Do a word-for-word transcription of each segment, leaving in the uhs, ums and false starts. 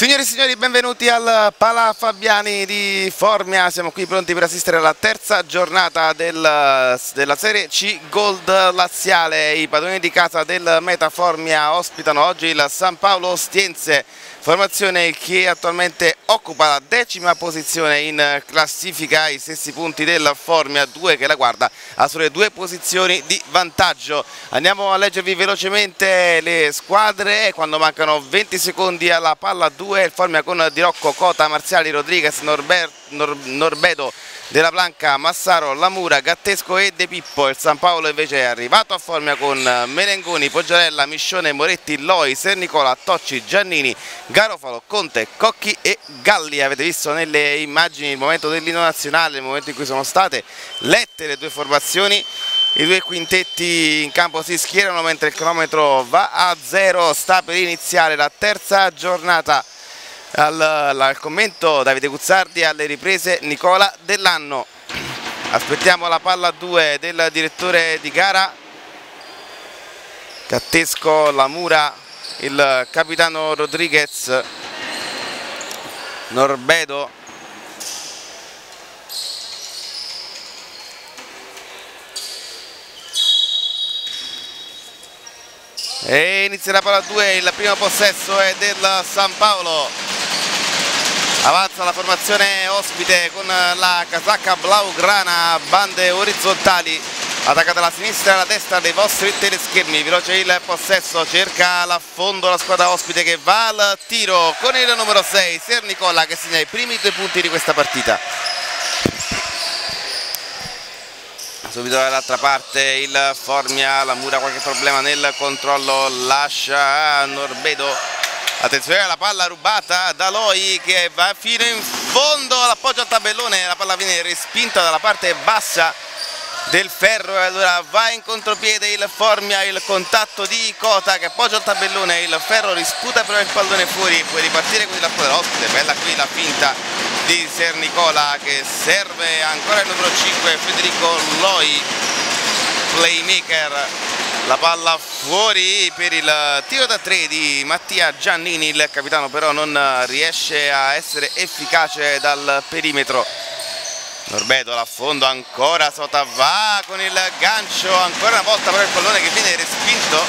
Signore e signori, benvenuti al Pala Fabiani di Formia. Siamo qui pronti per assistere alla terza giornata del, della Serie C Gold laziale. I padroni di casa del Meta Formia ospitano oggi il San Paolo Ostiense, formazione che attualmente occupa la decima posizione in classifica, i stessi punti del Formia, due che la guarda ha sole due posizioni di vantaggio. Andiamo a leggervi velocemente le squadre quando mancano venti secondi alla palla due. Il Formia con Di Rocco, Cota, Marziali, Rodriguez, Norber, Nor, Norbedo, Della Blanca, Massaro, Lamura, Gattesco e De Pippo. Il San Paolo invece è arrivato a Formia con Melengoni, Poggiarella, Miscione, Moretti, Loi, Sernicola, Tocci, Giannini, Garofalo, Conte, Cocchi e Galli. Avete visto nelle immagini il momento dell'inno nazionale, il momento in cui sono state lette le due formazioni. I due quintetti in campo si schierano mentre il cronometro va a zero. Sta per iniziare la terza giornata. Al, al commento Davide Guzzardi, alle riprese Nicola Dell'Anno. Aspettiamo la palla due del direttore di gara. Gattesco, Lamura, il capitano Rodriguez, Norbedo, e inizia la palla due. Il primo possesso è del San Paolo. Avanza la formazione ospite con la casacca blaugrana, bande orizzontali, attaccata alla sinistra e alla destra dei vostri teleschermi. Veloce il possesso, cerca l'affondo la squadra ospite che va al tiro con il numero sei, Sernicola, che segna i primi due punti di questa partita. Subito dall'altra parte il Formia, Lamura qualche problema nel controllo, lascia Norbedo. Attenzione alla palla rubata da Loi che va fino in fondo, l'appoggio al tabellone, la palla viene respinta dalla parte bassa del ferro e allora va in contropiede il Formia, il contatto di Cota che appoggia al tabellone, il ferro risputa però il pallone fuori, può ripartire quindi la squadra ospite. Bella qui la finta di Sernicola che serve ancora il numero cinque, Federico Loi, playmaker. La palla fuori per il tiro da tre di Mattia Giannini, il capitano però non riesce a essere efficace dal perimetro. Norbedo l'affondo ancora, Sota va con il gancio, ancora una volta però il pallone che viene respinto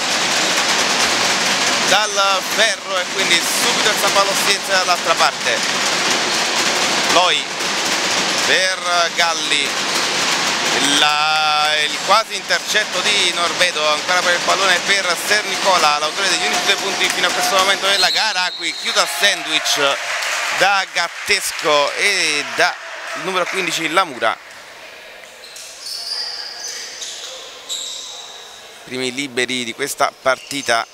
dal ferro e quindi subito il San Paolo Ostiense dall'altra parte. Loi per Galli. La, il quasi intercetto di Norbedo, ancora per il pallone per Sernicola, l'autore degli unici due punti fino a questo momento della gara. Qui chiude a sandwich da Gattesco e da il numero quindici Lamura. Primi liberi di questa partita.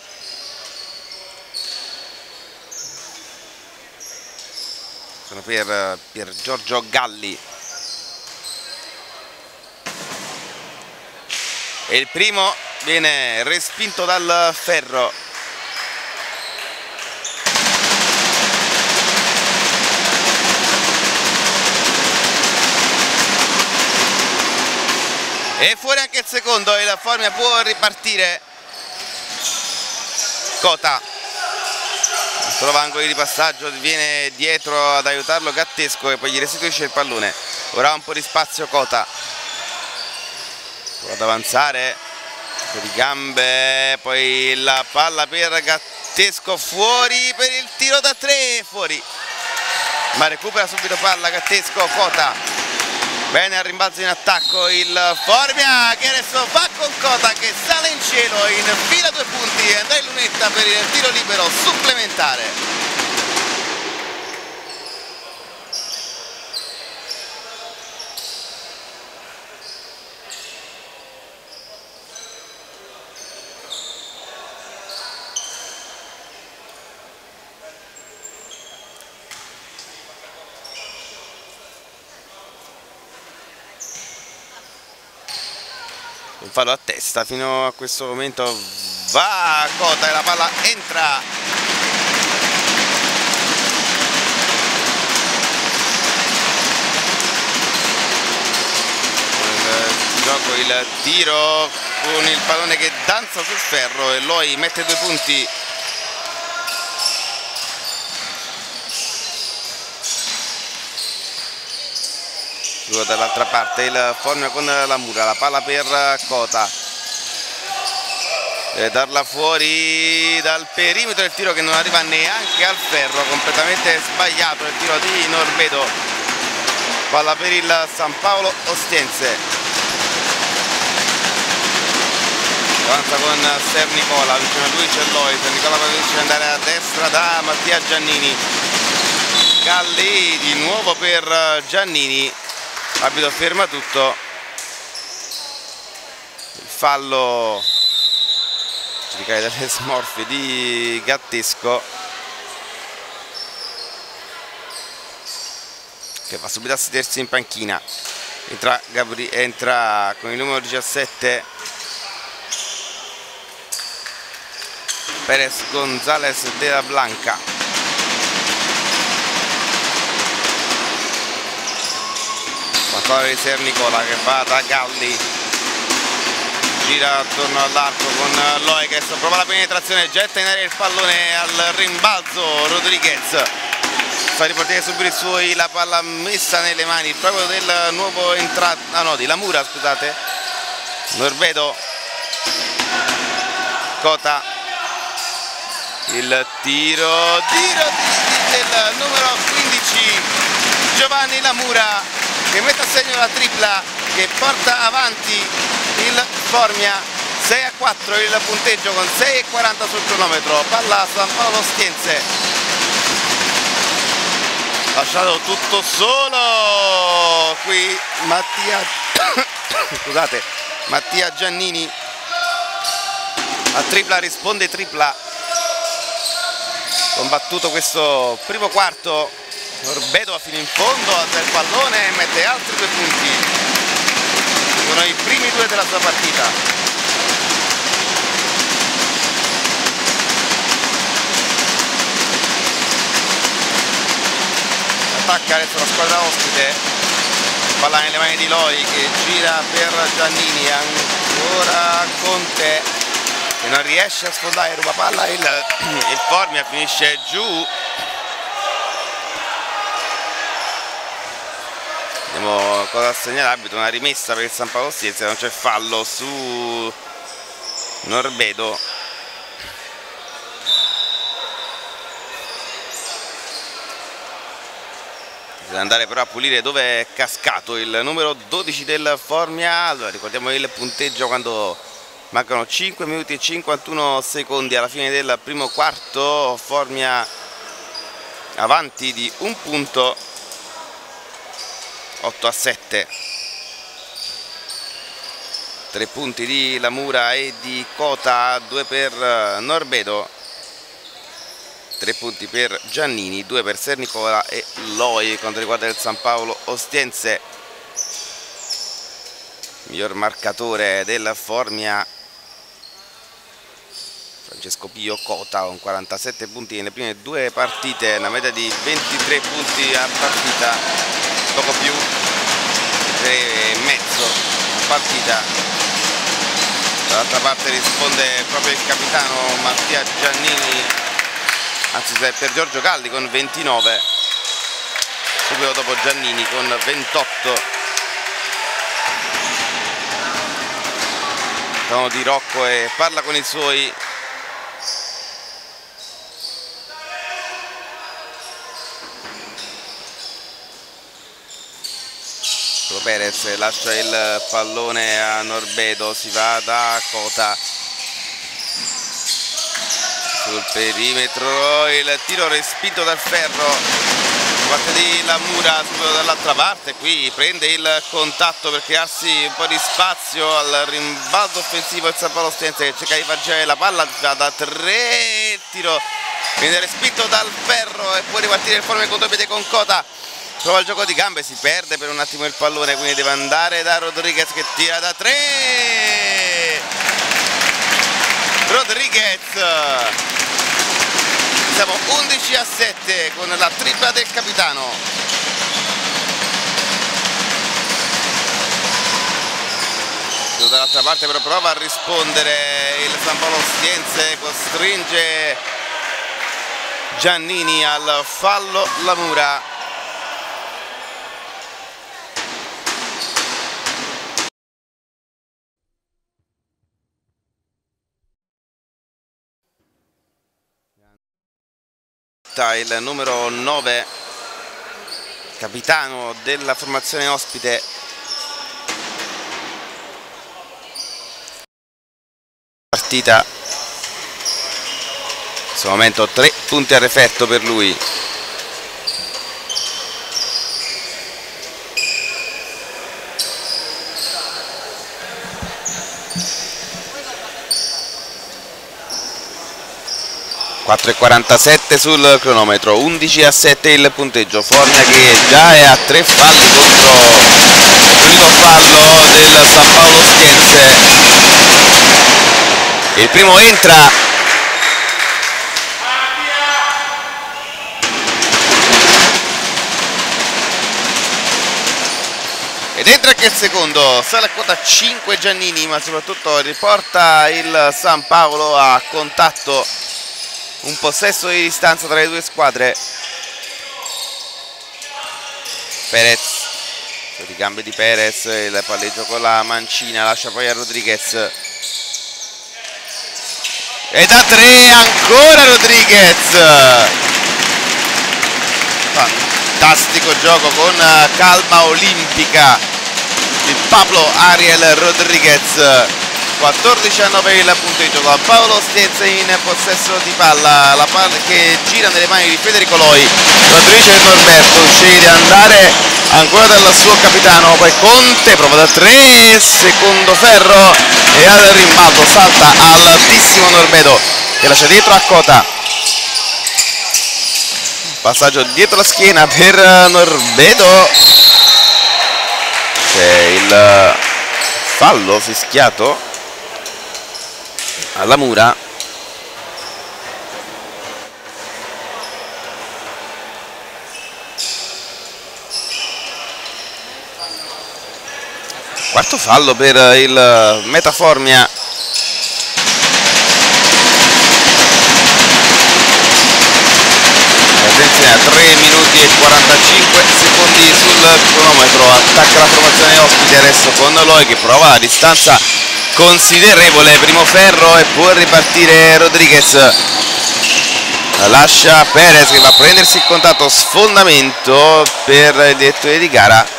Sono per, per Giorgio Galli. E il primo viene respinto dal ferro. E fuori anche il secondo, il Formia può ripartire. Cota trova angoli di passaggio, viene dietro ad aiutarlo Gattesco e poi gli restituisce il pallone. Ora ha un po' di spazio Cota. Prova ad avanzare di gambe, poi la palla per Gattesco fuori per il tiro da tre, fuori, ma recupera subito palla Gattesco. Cota bene al rimbalzo in attacco il Formia che adesso va con Cota che sale in cielo, infila due punti e Andrea Lunetta per il tiro libero supplementare. Un fallo a testa fino a questo momento, va Cota e la palla entra. Il gioco, il tiro con il pallone che danza sul ferro e Loi mette due punti Dall'altra parte il Formia con la Mura, la palla per Cota, deve darla fuori dal perimetro, il tiro che non arriva neanche al ferro, completamente sbagliato il tiro di Norvedo, palla per il San Paolo Ostiense. Avanza con Ser Nicola, vicino a lui c'è Loi, Ser Nicola riesce ad andare a destra da Mattia Giannini, Galli di nuovo per Giannini. Arbitro ferma tutto, il fallo ci ricade dalle smorfie di Gattesco, che va subito a sedersi in panchina. Entra, Gabri entra con il numero diciassette Perez González de la Blanca. Di Ser Nicola che va da Galli, gira attorno all'arco con Loiches, prova la penetrazione, getta in aria il pallone al rimbalzo. Rodriguez fa ripartire subito i suoi, la palla messa nelle mani proprio del nuovo entrato, ah no, di La Mura, scusate. Norvedo, Cota, il tiro, tiro di, del numero quindici Giovanni La Mura, che mette a segno la tripla che porta avanti il Formia. Sei a quattro il punteggio con sei e quaranta sul cronometro. Palla San Paolo Ostiense, lasciato tutto solo qui Mattia scusate Mattia Giannini, a tripla risponde tripla. Combattuto questo primo quarto, Norvedo fino in fondo, alza il pallone e mette altri due punti. Sono i primi due della sua partita. Attacca adesso la squadra ospite, palla nelle mani di Loi che gira per Giannini, ancora Conte che non riesce a sfondare, ruba palla, il, il Formia finisce giù. Vediamo cosa segna l'arbitro, una rimessa per il San Paolo Ostiense, non c'è fallo su Norvedo. Deve andare però a pulire dove è cascato il numero dodici del Formia. Allora ricordiamo il punteggio quando mancano cinque minuti e cinquantuno secondi alla fine del primo quarto. Formia avanti di un punto, otto a sette. Tre punti di La Mura e di Cota, due per Norvedo, tre punti per Giannini, due per Ser Nicola e Loi. Quanto riguarda il San Paolo Ostiense, miglior marcatore del Formia Francesco Pio Cota con quarantasette punti nelle prime due partite, una media di ventitré punti a partita, poco più, tre e mezzo a partita. Dall'altra parte risponde proprio il capitano Mattia Giannini, anzi per Giorgio Galli con ventinove, subito dopo Giannini con ventotto. Tono di Rocco e parla con i suoi. Perez lascia il pallone a Norvedo, si va da Cota sul perimetro, il tiro respinto dal ferro da parte di La Mura, subito dall'altra parte. Qui prende il contatto per crearsi un po' di spazio al rimbalzo offensivo il San Paolo Ostiense che cerca di far la palla, va da tre, il tiro viene respinto dal ferro e può ripartire il Formia contropiede con Cota. Prova il gioco di gambe, si perde per un attimo il pallone, quindi deve andare da Rodriguez che tira da tre. Rodriguez. Siamo undici a sette con la tripla del capitano. Dall'altra parte però prova a rispondere il San Paolo Ostiense, costringe Giannini al fallo La Mura. volta il numero nove, capitano della formazione ospite. Partita, in questo momento tre punti a referto per lui. quattro e quarantasette sul cronometro, undici a sette il punteggio. Formia che già è a tre falli contro l'unico fallo del San Paolo Ostiense. Il primo entra, ed entra anche il secondo. Sale a quota cinque Giannini, ma soprattutto riporta il San Paolo a contatto, un possesso di distanza tra le due squadre. Perez, il ricambio di Perez, il palleggio con la mancina, lascia poi a Rodriguez, e da tre ancora Rodriguez. Fantastico gioco con calma olimpica di Pablo Ariel Rodriguez. quattordici a nove il punteggio, con Paolo Ostiense in possesso di palla, la palla che gira nelle mani di Federico Loi. L'attrice Norberto sceglie di andare ancora dal suo capitano, poi Conte prova da tre, secondo ferro, e al rimbalzo salta altissimo Norbedo che lascia dietro a Cota. Passaggio dietro la schiena per Norbedo, c'è il fallo fischiato alla Mura. Quarto fallo per il Metaformia. Attenzione, a tre minuti e quarantacinque secondi sul cronometro. Attacca la formazione ospite adesso con Loi che prova la distanza considerevole, primo ferro, e può ripartire Rodriguez. Lascia Perez che va a prendersi il contatto, sfondamento per il direttore di gara.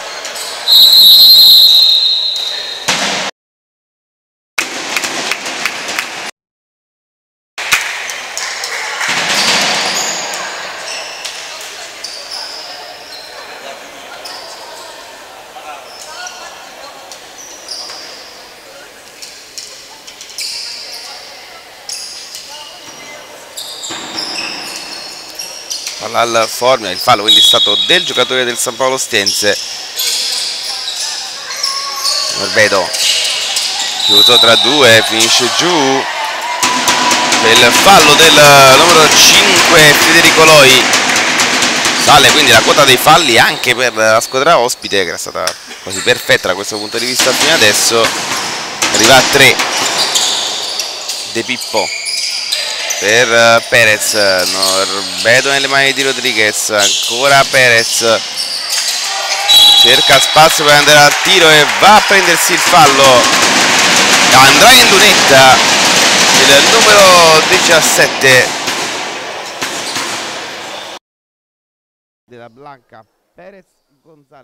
Al Formia, il fallo quindi è stato del giocatore del San Paolo Ostiense. Norbedo chiuso tra due, finisce giù per il fallo del numero cinque Federico Loi. Sale quindi la quota dei falli anche per la squadra ospite, che era stata quasi perfetta da questo punto di vista fino adesso. Arriva a tre De Pippo per Perez, Norbedo nelle mani di Rodriguez, ancora Perez, cerca spazio per andare al tiro e va a prendersi il fallo. Andrà in lunetta il numero diciassette della Blanca, Perez Gonzalez.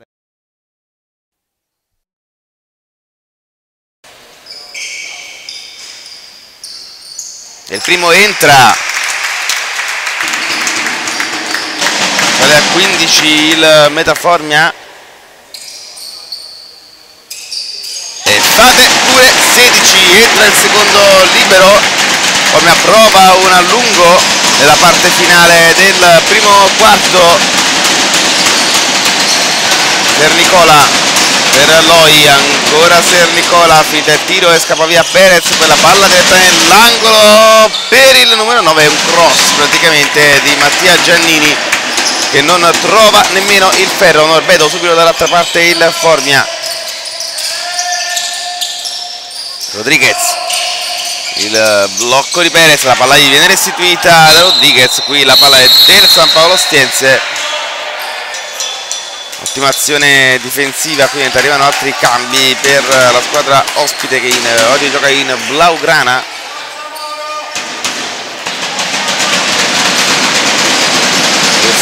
Il primo entra, sale a quindici il Metaformia e fate pure sedici. Entra il secondo libero, Formia prova un allungo nella parte finale del primo quarto. Sernicola per Loi, ancora Sernicola, finita il tiro e scappa via Perez per la palla diretta nell'angolo per il numero nove, un cross praticamente di Mattia Giannini che non trova nemmeno il ferro. Norbedo subito dall'altra parte il Formia. Rodriguez, il blocco di Perez, la palla gli viene restituita da Rodriguez, qui la palla è del San Paolo Ostiense. Ottima azione difensiva, quindi arrivano altri cambi per la squadra ospite che in, oggi gioca in blaugrana.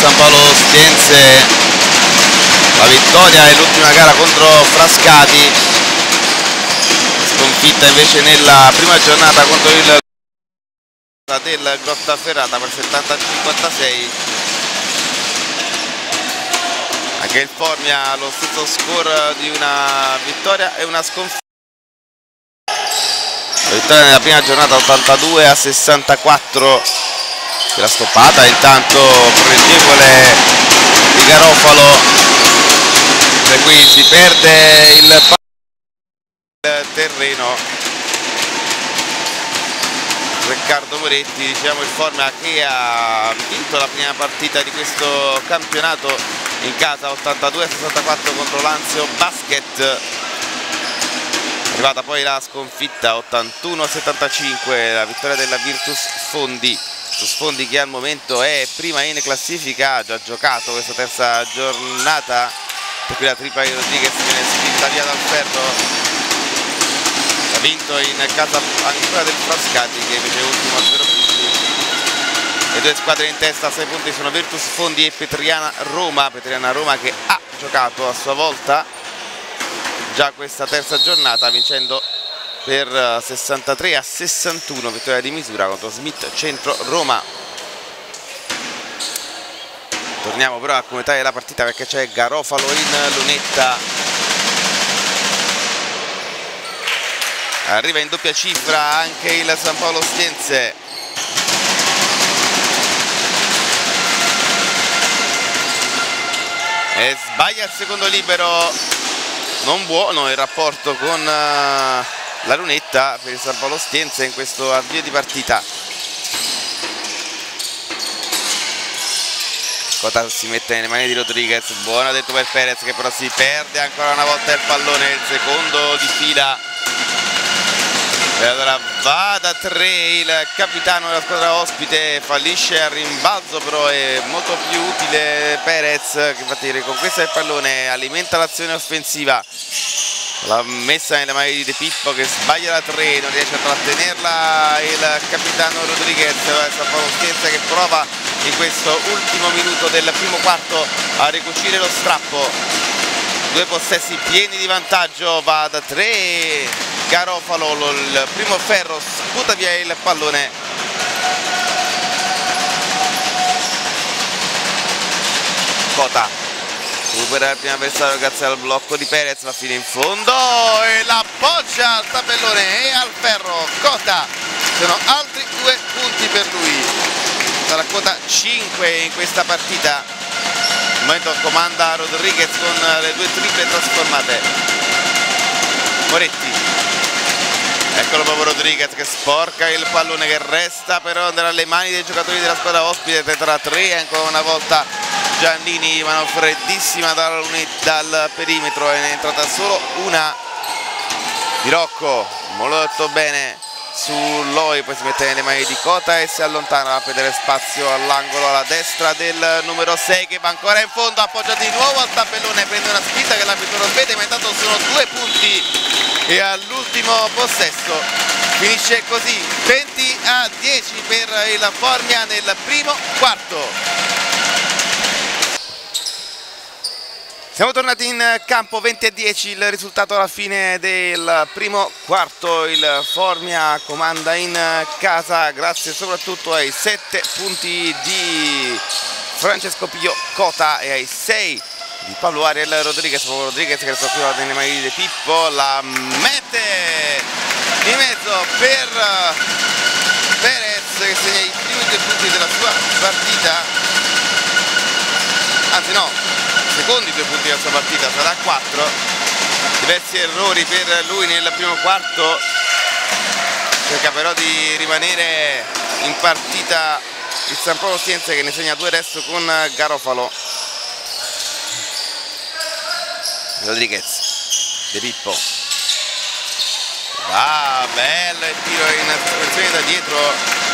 San Paolo Ostiense la vittoria e l'ultima gara contro Frascati, sconfitta invece nella prima giornata contro il del Grottaferrata per settanta a cinquantasei. Anche il Formia ha lo stesso score di una vittoria e una sconfitta. La vittoria nella prima giornata ottantadue a sessantaquattro, la stoppata intanto pregevole di Garofalo, e qui si perde il terreno. Riccardo Moretti, diciamo il Formia che ha vinto la prima partita di questo campionato in casa ottantadue a sessantaquattro contro Lazio Basket. È arrivata poi la sconfitta ottantuno a settantacinque, la vittoria della Virtus Fondi. Virtus Fondi che al momento è prima in classifica, ha già giocato questa terza giornata, per cui la tripla di Rodriguez viene spinta via dal ferro. Ha vinto in casa ancora del Frascati che invece è ultimo a zero punti. Le due squadre in testa a sei punti sono Virtus Fondi e Petriana Roma. Petriana Roma che ha giocato a sua volta già questa terza giornata vincendo per sessantatré a sessantuno, vittoria di misura contro Smith Centro Roma. Torniamo però a commentare la partita perché c'è Garofalo in lunetta. Arriva in doppia cifra anche il San Paolo Ostiense. E sbaglia il secondo libero, non buono il rapporto con uh, la lunetta per il San Paolo Ostiense in questo avvio di partita. Cota si mette nelle mani di Rodriguez, buona detto per Perez che però si perde ancora una volta il pallone, il secondo di fila. E allora va da tre il capitano della squadra ospite, fallisce al rimbalzo, però è molto più utile Perez che infatti riconquista il pallone, alimenta l'azione offensiva. La messa nelle mani di De Pippo che sbaglia da tre, non riesce a trattenerla il capitano Rodriguez. San Paolo Ostiense che prova in questo ultimo minuto del primo quarto a ricucire lo strappo. Due possessi pieni di vantaggio, va da tre Garofalo, il primo ferro, sputa via il pallone. Cota supera il primo avversario grazie al blocco di Perez, va fino in fondo e la appoggia al tabellone e al ferro. Cota, sono altri due punti per lui, sarà quota cinque in questa partita. Al momento comanda Rodriguez con le due triple trasformate. Moretti, eccolo proprio Rodriguez che sporca il pallone che resta però nelle mani dei giocatori della squadra ospite. Tra tre ancora una volta Giannini, mano freddissima dal, dal perimetro, è entrata solo una di Rocco, molto bene su Loi, poi si mette nelle mani di Cota e si allontana a vedere spazio all'angolo alla destra del numero sei che va ancora in fondo, appoggia di nuovo al tabellone, prende una spinta che l'arbitro non vede, ma intanto sono due punti e all'ultimo possesso finisce così venti a dieci per il Formia nel primo quarto. Siamo tornati in campo, venti a dieci il risultato alla fine del primo quarto. Il Formia comanda in casa grazie soprattutto ai sette punti di Francesco Piglio Cota e ai sei di Paolo Ariel Rodriguez. Rodriguez che resta qui nelle mani di De Pippo, la mette in mezzo per Perez che segna i primi due punti della sua partita, anzi no, secondi due punti della sua partita, sarà quattro. Diversi errori per lui nel primo quarto, cerca però di rimanere in partita il San Paolo Ostiense che ne segna due adesso con Garofalo. Rodriguez, De Pippo, ah bello il tiro in sospensione da dietro,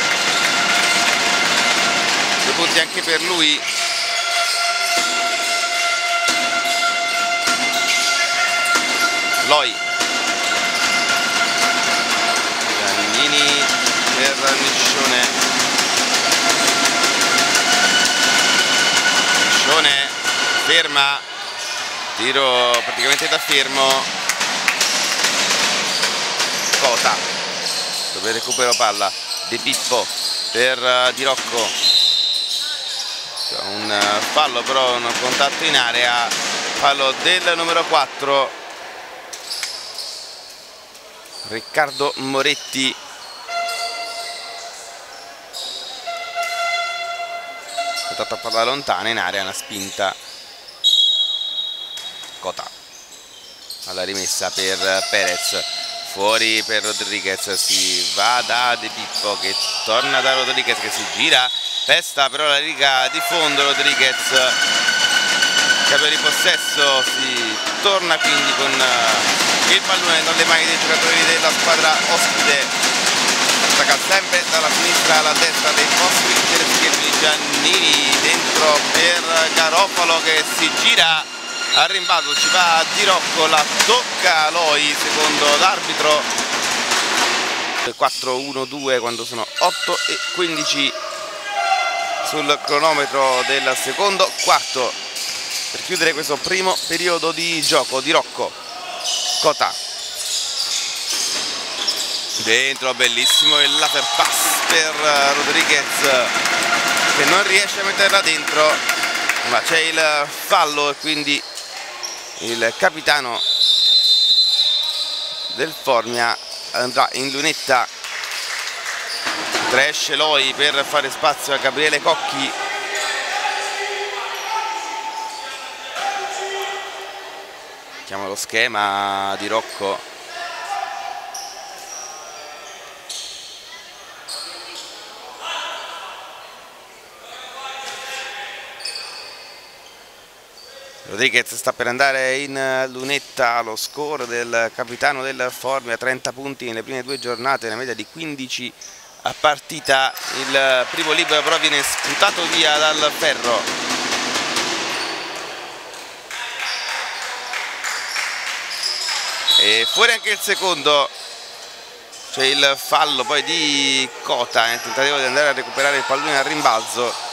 due punti anche per lui. Loi, Giannini per Niccione, ferma, tiro praticamente da fermo. Cota, dove recupero palla, De Pippo per Di Rocco, un fallo però, un contatto in area, fallo del numero quattro Riccardo Moretti. Contatto a palla lontana, in area una spinta. Cota alla rimessa per Perez, fuori per Rodriguez, si va da De Pippo che torna da Rodriguez che si gira, pesta però la riga di fondo. Rodriguez, cambio di possesso, si torna quindi con il pallone nelle mani dei giocatori della squadra ospite. Attacca sempre dalla sinistra alla destra dei ospiti delle schierine. Giannini dentro per Garofalo che si gira al rimbalzo, ci va Di Rocco, la tocca Loi secondo l'arbitro. Quattro uno due quando sono otto e quindici sul cronometro del secondo quarto per chiudere questo primo periodo di gioco. Di Rocco, Cota dentro, bellissimo il laser pass per Rodriguez che non riesce a metterla dentro, ma c'è il fallo e quindi il capitano del Formia andrà in lunetta. Esce Loi per fare spazio a Gabriele Cocchi. Chiama lo schema Di Rocco. Rodriguez sta per andare in lunetta. Lo score del capitano del Formia, trenta punti nelle prime due giornate, una media di quindici a partita. Il primo libero però viene sputato via dal Ferro. E fuori anche il secondo. C'è il fallo poi di Cota nel tentativo di andare a recuperare il pallone al rimbalzo.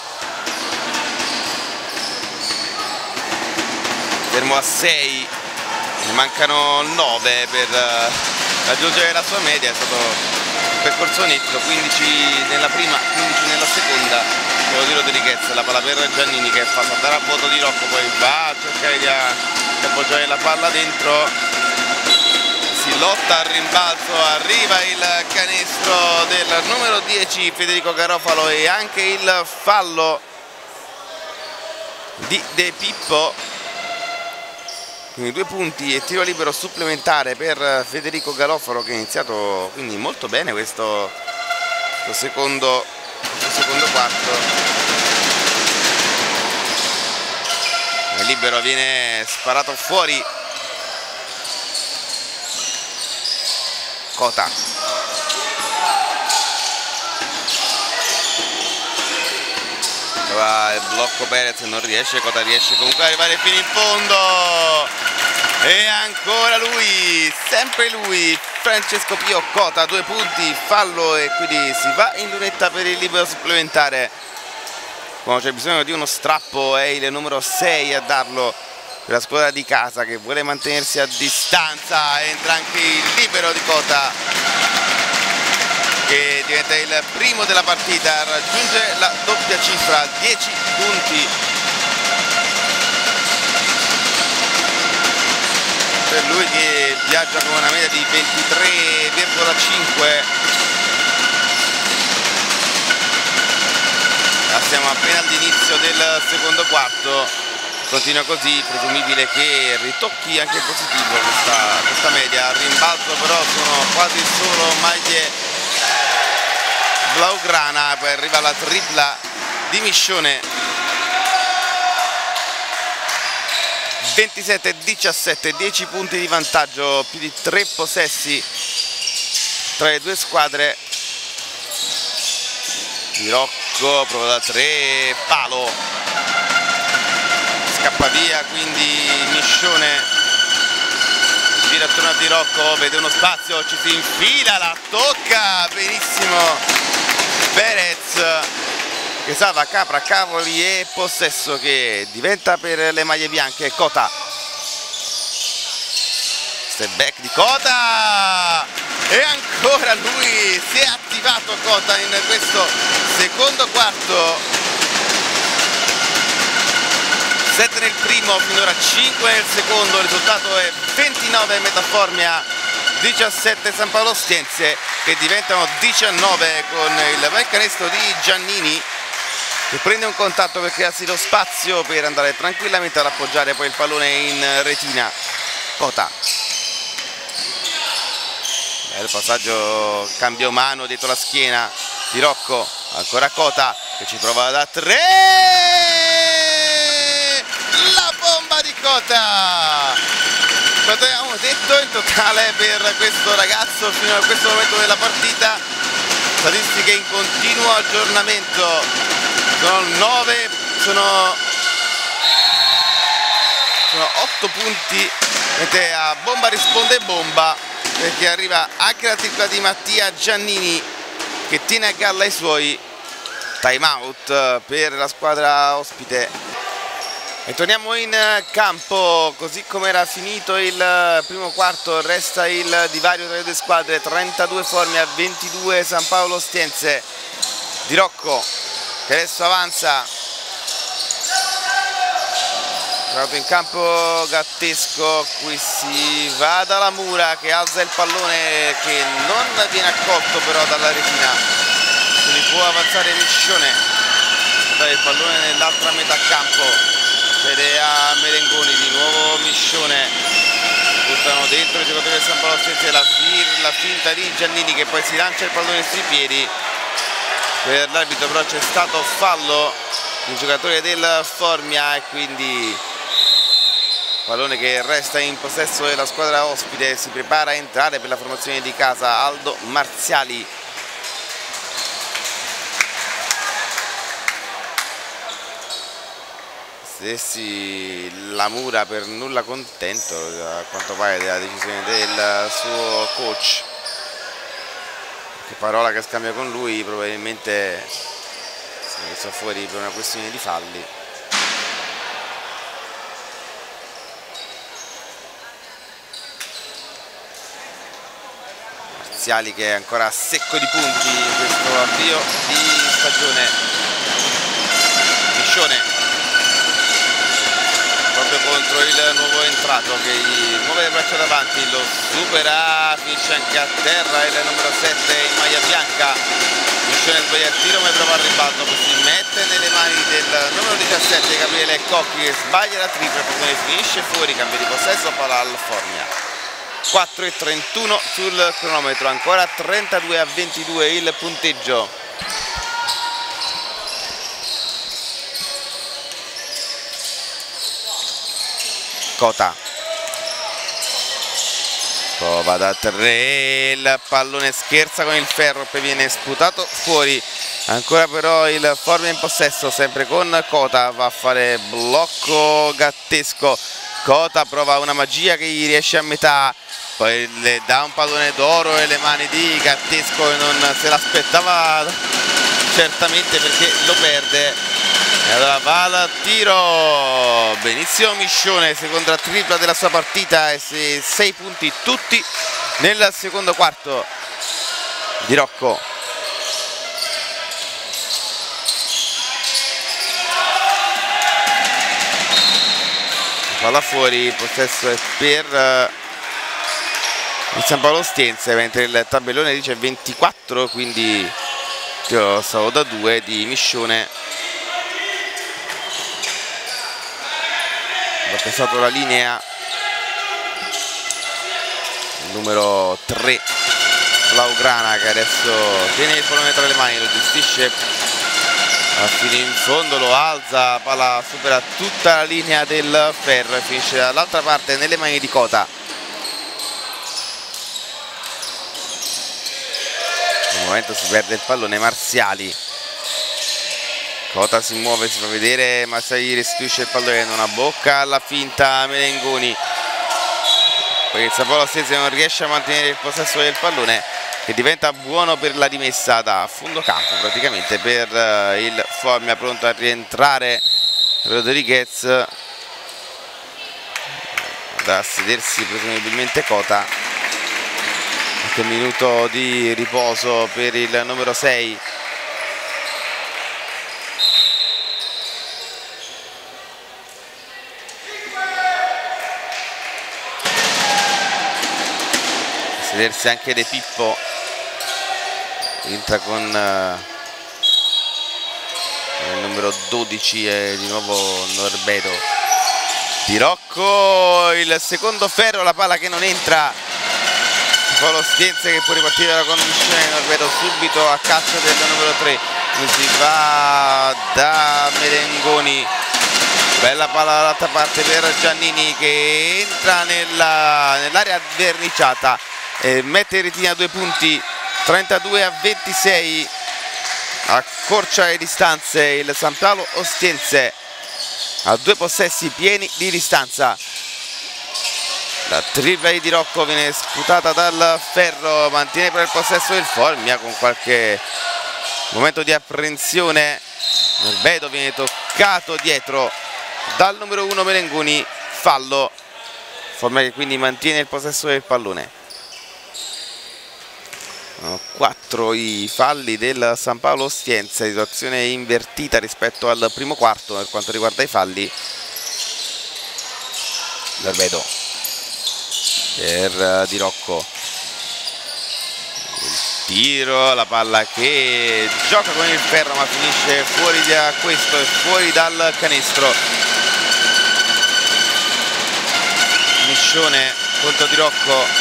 Fermo a sei, ne mancano nove per raggiungere la sua media. È stato un percorso netto, quindici nella prima, quindici nella seconda. Devo dire Rodriguez, la palla per Giannini che fa saltare a vuoto Di Rocco, poi va a cercare di, di appoggiare la palla dentro, si lotta al rimbalzo, arriva il canestro del numero dieci Federico Garofalo e anche il fallo di De Pippo. Quindi due punti e tiro libero supplementare per Federico Garofalo che ha iniziato quindi molto bene questo, questo, secondo, questo secondo quarto. Il libero viene sparato fuori. Cota. Va il blocco Perez, non riesce, Cota riesce comunque ad arrivare fino in fondo. E ancora lui, sempre lui, Francesco Pio Cota, due punti, fallo e quindi si va in lunetta per il libero supplementare. Quando c'è bisogno di uno strappo è il numero sei a darlo per la squadra di casa che vuole mantenersi a distanza. Entra anche il libero di Cota che diventa il primo della partita, raggiunge la doppia cifra, dieci punti per lui che viaggia con una media di ventitré virgola cinque. Siamo appena all'inizio del secondo quarto, continua così, presumibile che ritocchi anche positivo questa, questa media. Al rimbalzo però sono quasi solo maglie blaugrana, poi arriva la tripla di Miscione. ventisette diciassette, dieci punti di vantaggio, più di tre possessi tra le due squadre. Di Rocco prova da tre, palo, scappa via quindi Miscione, gira attorno a Di Rocco, vede uno spazio, ci si infila, la tocca benissimo Perez che salva Capra, cavoli e possesso che diventa per le maglie bianche. Cota, step back di Cota e ancora lui si è attivato. Cota in questo secondo quarto, sette nel primo, finora cinque nel secondo, il risultato è ventinove Metaformia, diciassette San Paolo Ostiense, che diventano diciannove con il bel canestro di Giannini, che prende un contatto per crearsi lo spazio per andare tranquillamente ad appoggiare poi il pallone in retina. Cota, bel passaggio, cambio mano dietro la schiena di Rocco, ancora Cota che ci prova da tre. Bomba di Cota, quanto abbiamo detto in totale per questo ragazzo fino a questo momento della partita, statistiche in continuo aggiornamento, sono nove, sono, sono otto punti, mentre a bomba risponde bomba, perché arriva anche la tripla di Mattia Giannini che tiene a galla i suoi. Time out per la squadra ospite. E torniamo in campo, così come era finito il primo quarto, resta il divario tra le due squadre, trentadue Formia, ventidue San Paolo Ostiense. Di Rocco che adesso avanza, trovato in campo Gattesco, qui si va dalla Mura che alza il pallone che non viene accolto però dalla retina, quindi può avanzare Miscione, dare il pallone nell'altra metà campo. Fede a Merengoni, di nuovo Miscione, buttano dentro i giocatori del San Paolo Ostiense, la, la finta di Giannini che poi si lancia il pallone sui piedi. Per l'arbitro però c'è stato fallo del giocatore del Formia e quindi pallone che resta in possesso della squadra ospite. Si prepara a entrare per la formazione di casa Aldo Marziali. Stessi la Mura per nulla contento a quanto pare della decisione del suo coach, che parola che scambia con lui, probabilmente si è messo fuori per una questione di falli. Marziali che è ancora secco di punti in questo avvio di stagione. Miscione proprio contro il nuovo entrato che gli muove le braccia davanti, lo supera, finisce anche a terra il numero sette in maglia bianca. Miscione sbaglia il tiro ma prova al ribalto, poi si mette nelle mani del numero diciassette Gabriele Cocchi che sbaglia la tripla, poi finisce fuori, cambio di possesso, palla al Formia. quattro e trentuno sul cronometro, ancora trentadue a ventidue il punteggio. Cota prova da tre, il pallone scherza con il ferro, poi viene sputato fuori, ancora però il Formia in possesso, sempre con Cota, va a fare blocco Gattesco. Cota prova una magia che gli riesce a metà, poi le dà un pallone d'oro nelle mani di Gattesco e non se l'aspettava certamente perché lo perde. E allora va al tiro, benissimo Miscione, seconda tripla della sua partita e sei punti tutti nel secondo quarto. Di Rocco palla fuori, il possesso è per il San Paolo Ostiense, mentre il tabellone dice ventiquattro, quindi io stavo da due di Miscione. Ha pensato la linea il numero tre Blaugrana, che adesso tiene il pallone tra le mani, lo gestisce fino in fondo, lo alza, palla supera tutta la linea del ferro e finisce dall'altra parte nelle mani di Cota. In un momento si perde il pallone Marziali, Cota si muove, si fa vedere, Marziali restituisce il pallone, non ha bocca alla finta Merengoni, poi il San Paolo Ostiense non riesce a mantenere il possesso del pallone, che diventa buono per la rimessa da fondo campo praticamente per uh, il Formia, pronto a rientrare Rodriguez, da sedersi presumibilmente Cota. Qualche minuto di riposo per il numero sei. Sedersi anche De Pippo, entra con uh, il numero dodici e di nuovo Norbedo. Di Rocco, il secondo ferro, la palla che non entra, poi lo Ostiense che può ripartire dalla conduzione, Norbedo subito a caccia del numero tre, si va da Merengoni, bella palla dall'altra parte per Giannini che entra nell'area verniciata e mette in retina due punti, trentadue a ventisei, accorcia le distanze il San Paolo Ostiense a due possessi pieni di distanza. La tripla di Rocco viene sputata dal ferro, mantiene per il possesso il Formia con qualche momento di apprensione. Norbedo viene toccato dietro dal numero uno Merengoni, fallo. Formia che quindi mantiene il possesso del pallone. Quattro i falli del San Paolo Ostiense, situazione invertita rispetto al primo quarto per quanto riguarda i falli. Norbedo per Di Rocco, il tiro, la palla che gioca con il ferro ma finisce fuori da questo e fuori dal canestro. Miscione contro Di Rocco,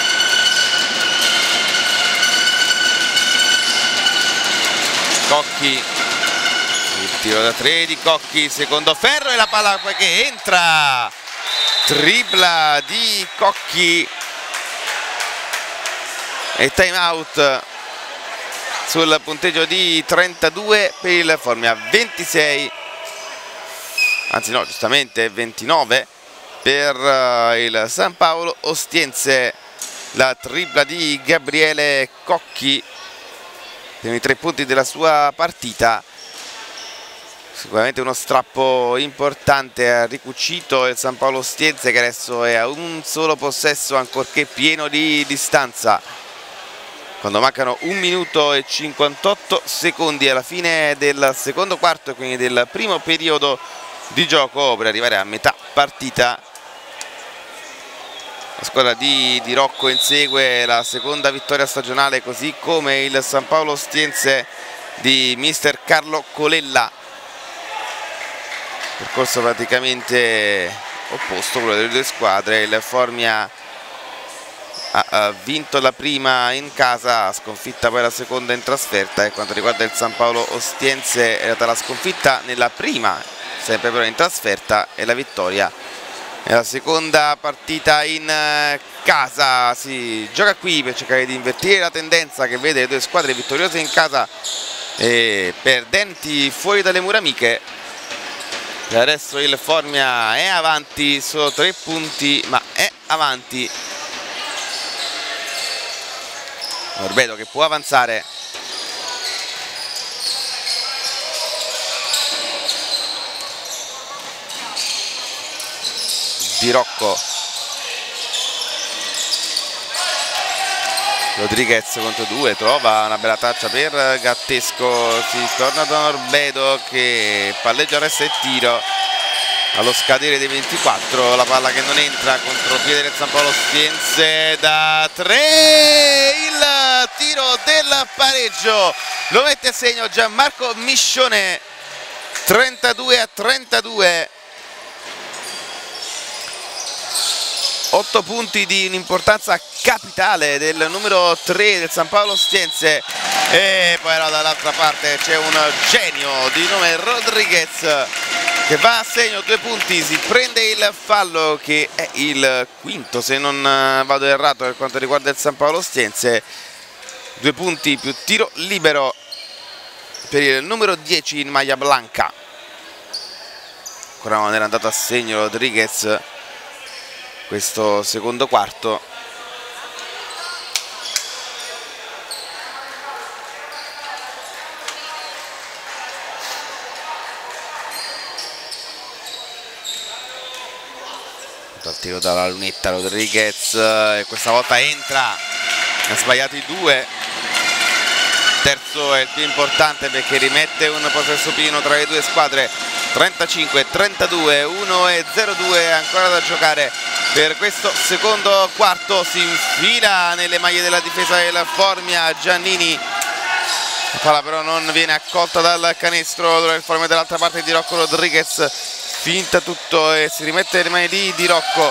Cocchi, il tiro da tre di Cocchi, secondo ferro e la palla che entra, tripla di Cocchi e time out sul punteggio di trentadue per il Formia, ventisei, anzi no, giustamente ventinove per il San Paolo Ostiense. La tripla di Gabriele Cocchi, i tre punti della sua partita, sicuramente uno strappo importante. Ha ricucito il San Paolo Ostiense che adesso è a un solo possesso ancorché pieno di distanza, quando mancano un minuto e cinquantotto secondi alla fine del secondo quarto e quindi del primo periodo di gioco per arrivare a metà partita. La squadra di, di Rocco insegue la seconda vittoria stagionale, così come il San Paolo Ostiense di mister Carlo Colella. Percorso praticamente opposto quello delle due squadre. Il Formia ha, ha vinto la prima in casa, sconfitta poi la seconda in trasferta, e quanto riguarda il San Paolo Ostiense è stata la sconfitta nella prima, sempre però in trasferta, e la vittoria è la seconda partita in casa. Si gioca qui per cercare di invertire la tendenza che vede le due squadre vittoriose in casa e perdenti fuori dalle mura amiche. E adesso il Formia è avanti, solo tre punti, ma è avanti. Norbedo che può avanzare. Di Rocco, Rodriguez contro due, trova una bella traccia per Gattesco, si torna da Norbedo che palleggia, resta il tiro allo scadere dei ventiquattro, la palla che non entra, contropiede del San Paolo Ostiense da tre, il tiro del pareggio lo mette a segno Gianmarco Miscione, trentadue a trentadue. otto punti di un'importanza capitale del numero tre del San Paolo Ostiense, e poi no, dall'altra parte c'è un genio di nome Rodriguez che va a segno, due punti, si prende il fallo che è il quinto se non vado errato per quanto riguarda il San Paolo Ostiense, due punti più tiro libero per il numero dieci in maglia blanca. Ancora non era andato a segno Rodriguez questo secondo quarto. dal tiro dalla lunetta Rodriguez, e questa volta entra, ha sbagliato i due, terzo è il più importante perché rimette un possesso pieno tra le due squadre. Trentacinque trentadue, uno e zero due ancora da giocare per questo secondo quarto. Si infila nelle maglie della difesa del Formia Giannini, la palla però non viene accolta dal canestro del Formia. Dall'altra parte Di Rocco Rodriguez finta tutto e si rimette le mani di Di Rocco.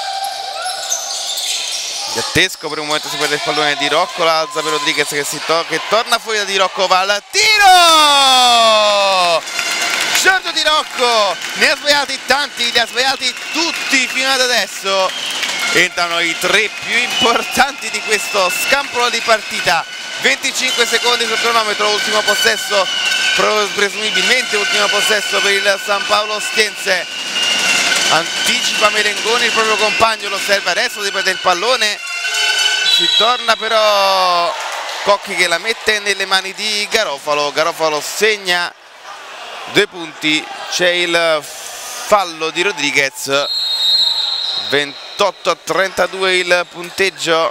Gattesco per un momento si perde il pallone, Di Rocco la alza per Rodriguez che, si to che torna fuori da Di Rocco, va al tiro! Giorgio Di Rocco ne ha sbagliati tanti, li ha sbagliati tutti fino ad adesso. Entrano i tre più importanti di questo scampolo di partita. Venticinque secondi sul cronometro, ultimo possesso, presumibilmente ultimo possesso per il San Paolo Ostiense. Anticipa Merengoni il proprio compagno, lo serve adesso, si perde il pallone, si torna però Cocchi che la mette nelle mani di Garofalo. Garofalo segna due punti, c'è il fallo di Rodriguez. Ventotto a trentadue il punteggio,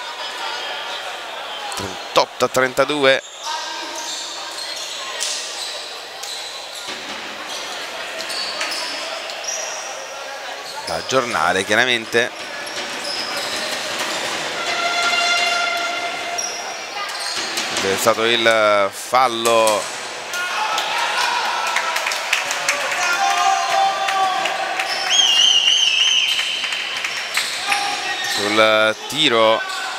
trentotto a trentadue. Da aggiornare chiaramente. È stato il fallo sul tiro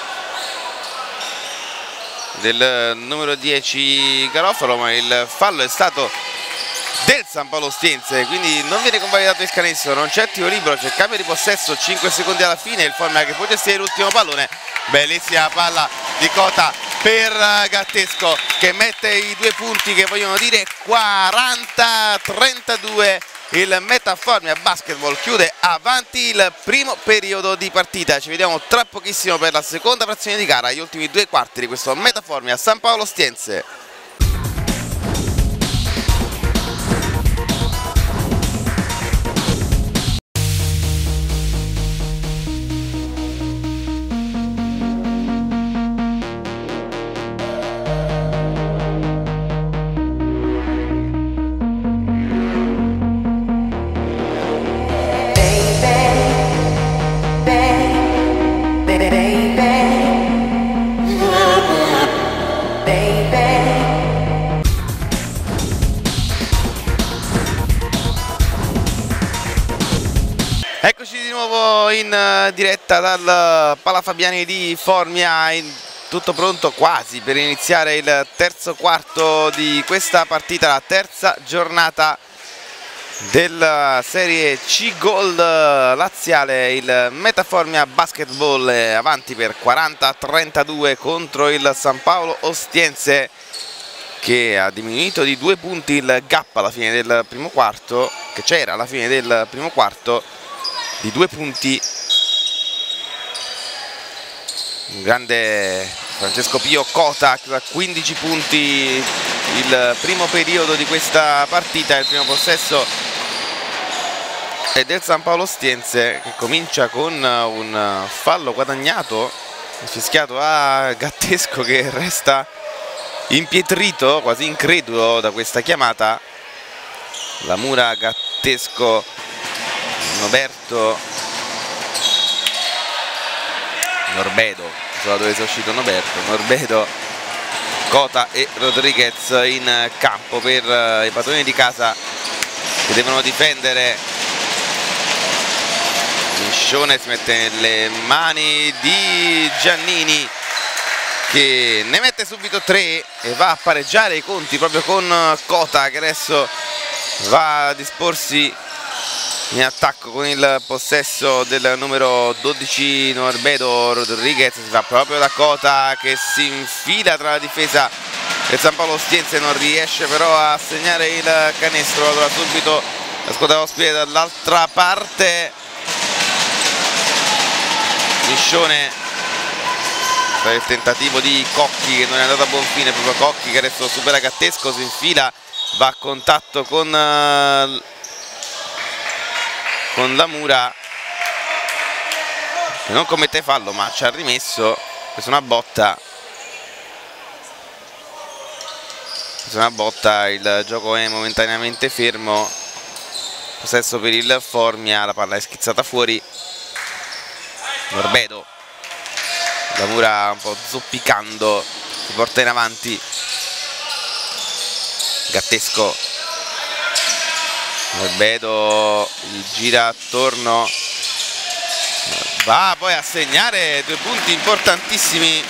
del numero dieci Garofalo, ma il fallo è stato del San Paolo Ostiense, quindi non viene convalidato il canestro, non c'è tiro libero, c'è cambio di possesso, cinque secondi alla fine, il Formia che può gestire l'ultimo pallone. Bellissima palla di Cota per Gattesco che mette i due punti che vogliono dire quaranta a trentadue. Il Metaformia Basketball chiude avanti il primo periodo di partita. Ci vediamo tra pochissimo per la seconda frazione di gara, gli ultimi due quarti di questo Metaformia San Paolo Ostiense. Eccoci di nuovo in diretta dal Pala Fabiani di Formia, in tutto pronto quasi per iniziare il terzo quarto di questa partita, la terza giornata della Serie C Gold laziale. Il Metaformia Basketball è avanti per quaranta a trentadue contro il San Paolo Ostiense, che ha diminuito di due punti il gap alla fine del primo quarto, che c'era alla fine del primo quarto di due punti. Un grande Francesco Pio Cota da quindici punti il primo periodo di questa partita. Il primo possesso è del San Paolo Ostiense, che comincia con un fallo guadagnato, fischiato a Gattesco, che resta impietrito, quasi incredulo da questa chiamata. La Mura, Gattesco, Noberto, Norbedo, da dove sia uscito Noberto, Norbedo, Cota e Rodriguez in campo per i padroni di casa che devono difendere. Miscione si mette nelle mani di Giannini, che ne mette subito tre e va a pareggiare i conti proprio con Cota, che adesso va a disporsi in attacco con il possesso del numero dodici Norbedo. Rodriguez si fa proprio da Cota, che si infila tra la difesa del San Paolo Ostiense, non riesce però a segnare il canestro. Allora subito la squadra ospite dall'altra parte. Miscione per il tentativo di Cocchi, che non è andato a buon fine, proprio Cocchi che adesso supera Gattesco, si infila, va a contatto con con la Mura, che non commette fallo ma ci ha rimesso. Questa è una botta, questa è una botta, il gioco è momentaneamente fermo, possesso per il Formia, la palla è schizzata fuori. Norbedo, la Mura un po' zoppicando, si porta in avanti. Gattesco, Norbedo gira attorno, va poi a segnare due punti importantissimi.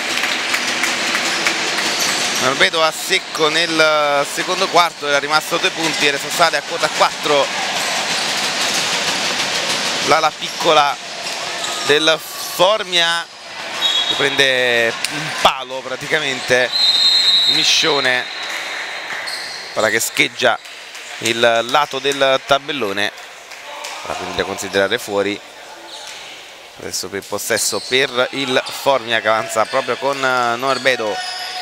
Norbedo a secco nel secondo quarto, era rimasto due punti, era sale a quota quattro. L'ala piccola del Formia che prende un palo praticamente. Miscione, palla che scheggia il lato del tabellone, quindi da considerare fuori. Adesso per possesso per il Formia che avanza proprio con Norbedo.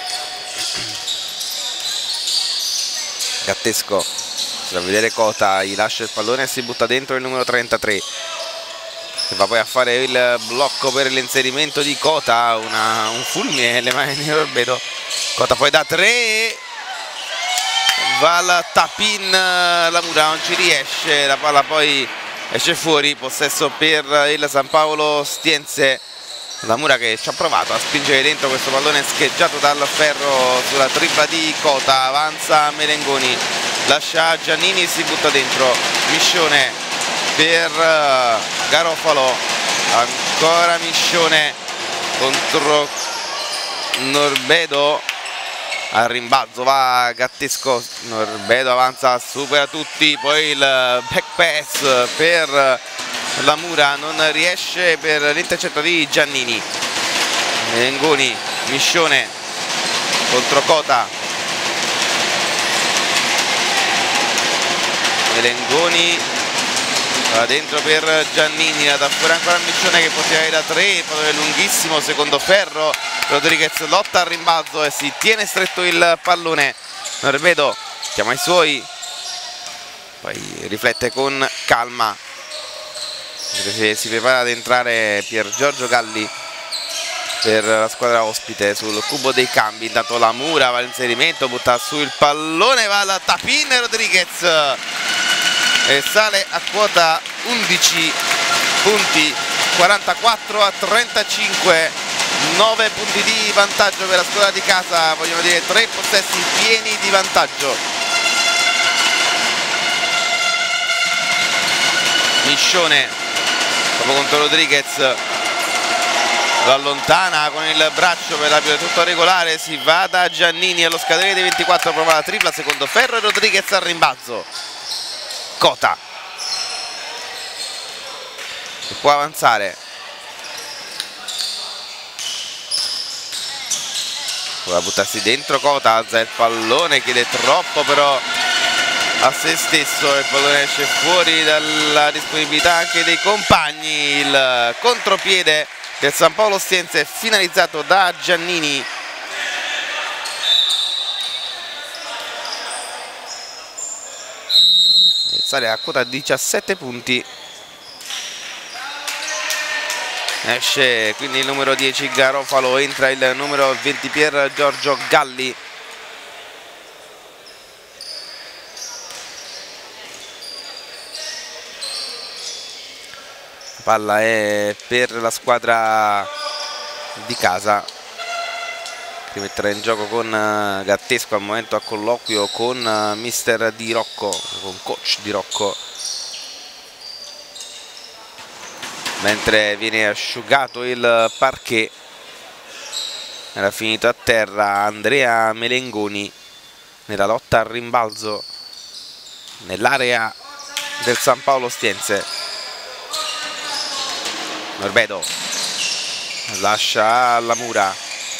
Gattesco, si va a vedere Cota, gli lascia il pallone e si butta dentro il numero trentatré, che va poi a fare il blocco per l'inserimento di Cota. Una, un fulmine nelle mani di Norbedo. Cota poi da tre, va al tap-in, la Mura non ci riesce, la palla poi esce fuori. Possesso per il San Paolo Ostiense, la Mura che ci ha provato a spingere dentro questo pallone scheggiato dal ferro sulla tripla di Cota. Avanza Melengoni, lascia Giannini, si butta dentro. Miscione per Garofalo, ancora Miscione contro Norbedo, al rimbalzo va Gattesco. Norbedo avanza, supera tutti, poi il back pass per la Mura, non riesce per l'intercetto di Giannini. Melengoni, Miscione contro Cota. Melengoni va dentro per Giannini, la dà fuori ancora Miscione che può tirare da tre, pallone lunghissimo, secondo ferro. Rodriguez lotta al rimbalzo e si tiene stretto il pallone. Norbedo chiama i suoi, poi riflette con calma. Si prepara ad entrare Pier Giorgio Galli per la squadra ospite sul cubo dei cambi. Intanto la Mura va all'inserimento, butta su il pallone, va alla tap-in Rodriguez e sale a quota undici punti, quarantaquattro a trentacinque, nove punti di vantaggio per la squadra di casa, vogliono dire tre possessi pieni di vantaggio. Miscione dopo contro Rodriguez, lo allontana con il braccio per l'arbitro, tutto regolare. Si va da Giannini allo scadere dei ventiquattro, prova la tripla, secondo ferro e Rodriguez al rimbalzo. Cota che può avanzare, può buttarsi dentro. Cota alza il pallone, chiede troppo però a se stesso, il pallone esce fuori dalla disponibilità anche dei compagni. Il contropiede del San Paolo Ostiense finalizzato da Giannini. E sale a quota diciassette punti. Esce quindi il numero dieci Garofalo, entra il numero venti Pier Giorgio Galli. Palla è per la squadra di casa che metterà in gioco con Gattesco, al momento a colloquio con mister Di Rocco, con coach Di Rocco, mentre viene asciugato il parquet. Era finito a terra Andrea Melengoni nella lotta al rimbalzo nell'area del San Paolo Ostiense. Norbedo lascia alla Mura,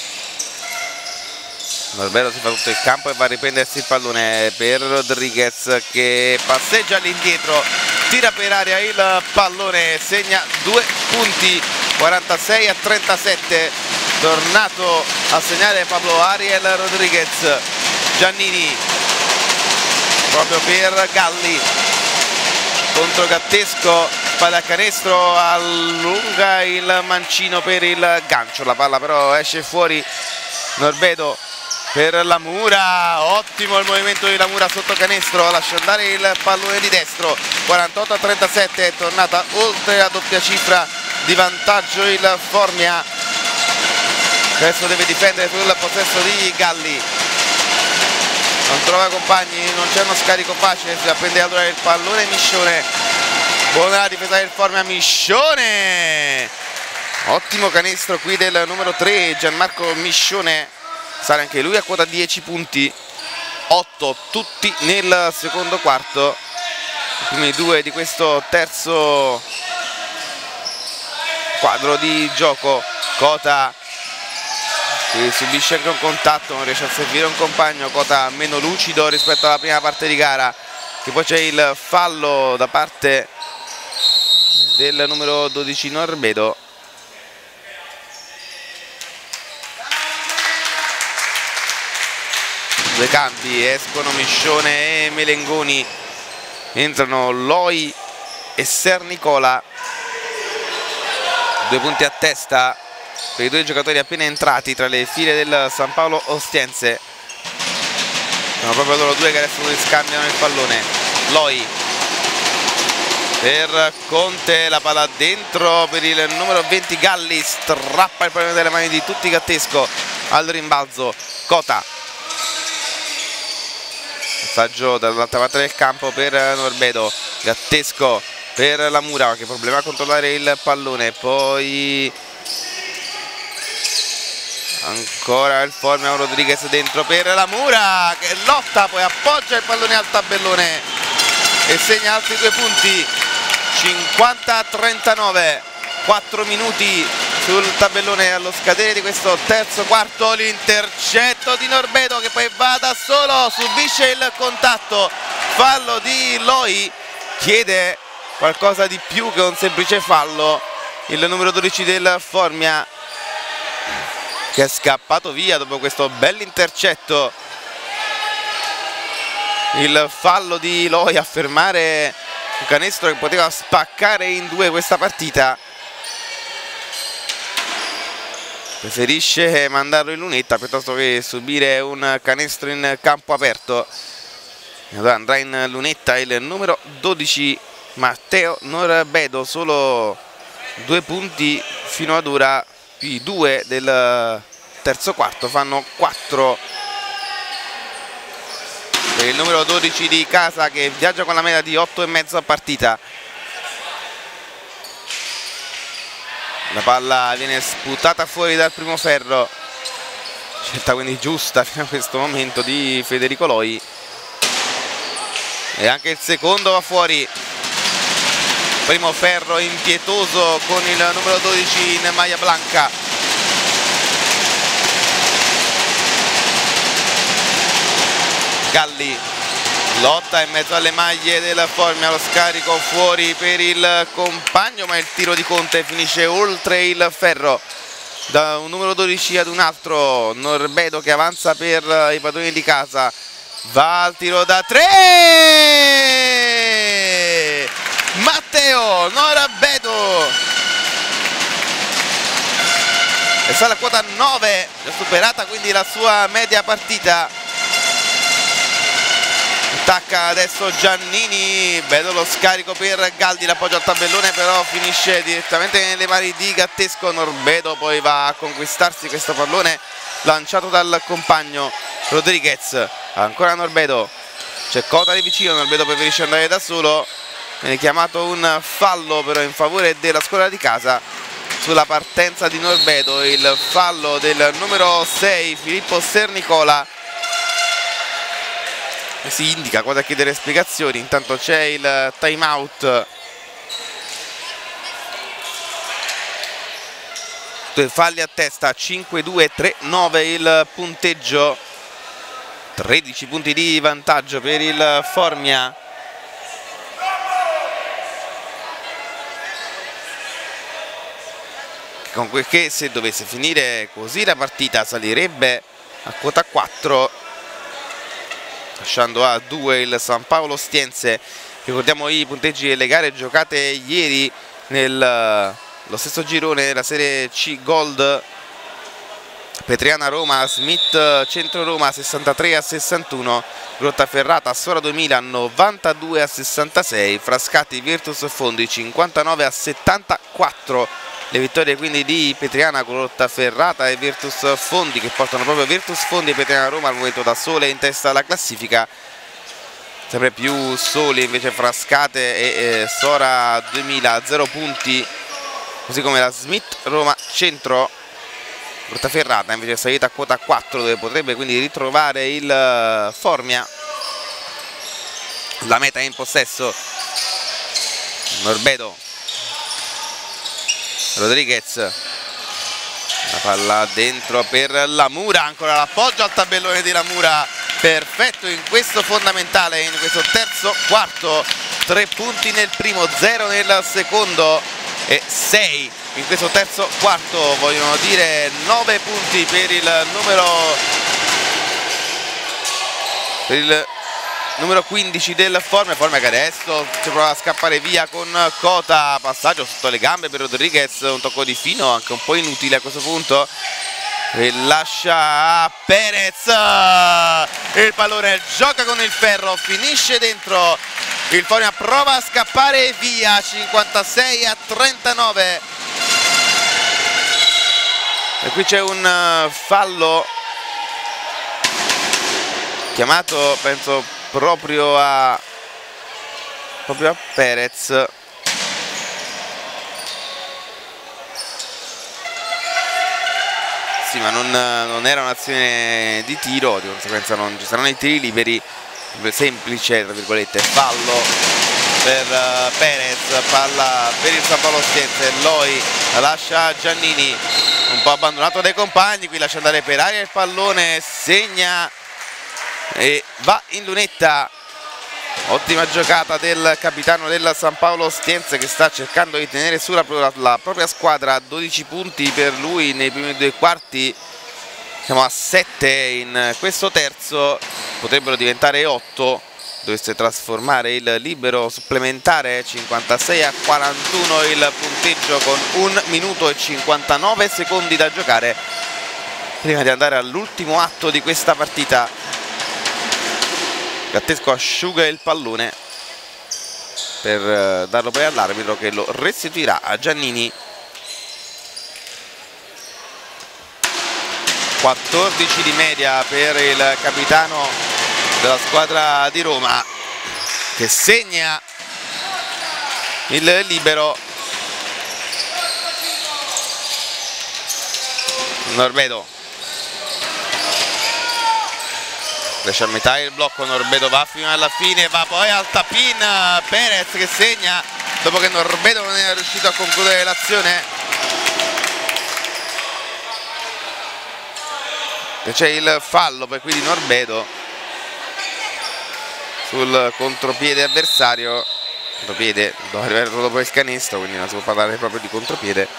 Norbedo si fa tutto il campo e va a riprendersi il pallone per Rodriguez che passeggia all'indietro, tira per aria il pallone, segna due punti, quarantasei a trentasette. Tornato a segnare Pablo Ariel Rodriguez. Giannini proprio per Galli, contro Gattesco, spada a canestro, allunga il mancino per il gancio, la palla però esce fuori. Norbedo per la Mura, ottimo il movimento di la Mura sotto canestro, lascia andare il pallone di destro. Quarantotto a trentasette, è tornata oltre la doppia cifra di vantaggio il Formia, adesso deve difendere sul possesso di Galli, non trova compagni, non c'è uno scarico facile, si va a prendere allora il pallone Miscione. Buona la difesa del Formia, Miscione, ottimo canestro qui del numero tre Gianmarco Miscione, sale anche lui a quota dieci punti, otto tutti nel secondo quarto, i primi due di questo terzo quadro di gioco. Cota che subisce anche un contatto, non riesce a servire un compagno, Cota meno lucido rispetto alla prima parte di gara, che poi c'è il fallo da parte del numero dodici Norbedo. Due cambi, escono Miscione e Melengoni, entrano Loi e Sernicola, due punti a testa per i due giocatori appena entrati tra le file del San Paolo Ostiense. Sono proprio loro due che adesso scambiano il pallone. Loi per Conte, la palla dentro per il numero venti Galli, strappa il pallone dalle mani di tutti Gattesco al rimbalzo. Cota, passaggio dall'altra parte del campo per Norbedo, Gattesco per la Mura, che problema a controllare il pallone, poi ancora il Formia, Rodriguez dentro per la Mura che lotta, poi appoggia il pallone al tabellone e segna altri due punti. Cinquanta a trentanove, quattro minuti sul tabellone allo scadere di questo terzo quarto. L'intercetto di Norbedo che poi va da solo, subisce il contatto, fallo di Loi, chiede qualcosa di più che un semplice fallo il numero dodici del Formia, che è scappato via dopo questo bell'intercetto. Il fallo di Loi a fermare un canestro che poteva spaccare in due questa partita, preferisce mandarlo in lunetta piuttosto che subire un canestro in campo aperto. Allora andrà in lunetta il numero dodici Matteo Norbedo, solo due punti fino ad ora, più due del terzo quarto, fanno quattro per il numero dodici di casa, che viaggia con la media di otto e mezzo a partita. La palla viene sputata fuori dal primo ferro, scelta quindi giusta fino a questo momento di Federico Loi, e anche il secondo va fuori. Primo ferro impietoso con il numero dodici in maglia blanca. Galli lotta in mezzo alle maglie del Formia, lo scarico fuori per il compagno, ma il tiro di Conte finisce oltre il ferro. Da un numero dodici ad un altro, Norbedo che avanza per i padroni di casa, va al tiro da tre, Matteo Norbedo e sale a quota nove, ha superata quindi la sua media partita. Attacca adesso Giannini, bello lo scarico per Galli, l'appoggio al tabellone però finisce direttamente nelle mani di Gattesco. Norbedo poi va a conquistarsi questo pallone lanciato dal compagno Rodriguez, ancora Norbedo, c'è Cota di vicino, Norbedo preferisce andare da solo, viene chiamato un fallo però in favore della squadra di casa sulla partenza di Norbedo, il fallo del numero sei Filippo Sernicola, si indica quasi a chiedere spiegazioni. Intanto c'è il time out, due falli a testa, cinque due tre nove il punteggio, tredici punti di vantaggio per il Formia. Comunque che se dovesse finire così la partita salirebbe a quota quattro, lasciando a due il San Paolo Ostiense Ricordiamo i punteggi delle gare giocate ieri nello stesso girone della Serie C Gold. Petriana Roma, Smith Centro Roma sessantatré a sessantuno, Grottaferrata Sora duemila novantadue a sessantasei, Frascati Virtus Fondi cinquantanove a settantaquattro. Le vittorie quindi di Petriana, Grottaferrata e Virtus Fondi, che portano proprio Virtus Fondi e Petriana Roma al momento da sole in testa alla classifica. Sempre più soli invece Frascate e eh, Sora duemila a zero punti, così come la Smith Roma Centro. Grottaferrata invece è salita a quota quattro, dove potrebbe quindi ritrovare il Formia. La meta è in possesso. Norbedo, Rodriguez, la palla dentro per la Mura, ancora l'appoggio al tabellone di la Mura, perfetto in questo fondamentale, in questo terzo quarto. Tre punti nel primo, zero nel secondo e sei in questo terzo quarto, vogliono dire nove punti per il numero per il numero quindici del Formia. Formia che adesso si prova a scappare via con Cota, passaggio sotto le gambe per Rodriguez, un tocco di fino anche un po' inutile a questo punto, e lascia a Perez, il pallone gioca con il ferro, finisce dentro. Il Formia prova a scappare via, cinquantasei a trentanove. E qui c'è un fallo chiamato, penso, proprio a proprio a Perez. Sì, ma non, non era un'azione di tiro, di conseguenza non ci saranno i tiri liberi. Semplice, tra virgolette, fallo per uh, Perez, palla per il San Paolo Ostiense. Loi lascia Giannini, un po' abbandonato dai compagni, qui lascia andare per aria il pallone, segna e va in lunetta. Ottima giocata del capitano del San Paolo Ostiense, che sta cercando di tenere sulla la, la propria squadra. Dodici punti per lui nei primi due quarti, siamo a sette in questo terzo, potrebbero diventare otto dovesse trasformare il libero supplementare. Cinquantasei a quarantuno il punteggio, con un minuto e cinquantanove secondi da giocare prima di andare all'ultimo atto di questa partita. Gattesco asciuga il pallone per darlo poi all'arbitro, che lo restituirà a Giannini. quattordici di media per il capitano della squadra di Roma, che segna il libero. Norbedo riesce a metà il blocco, Norbedo va fino alla fine, va poi al tap-in, Perez che segna dopo che Norbedo non è riuscito a concludere l'azione. C'è il fallo per qui di Norbedo sul contropiede avversario. Contropiede, dopo arrivare dopo il canestro, quindi non si può parlare proprio di contropiede.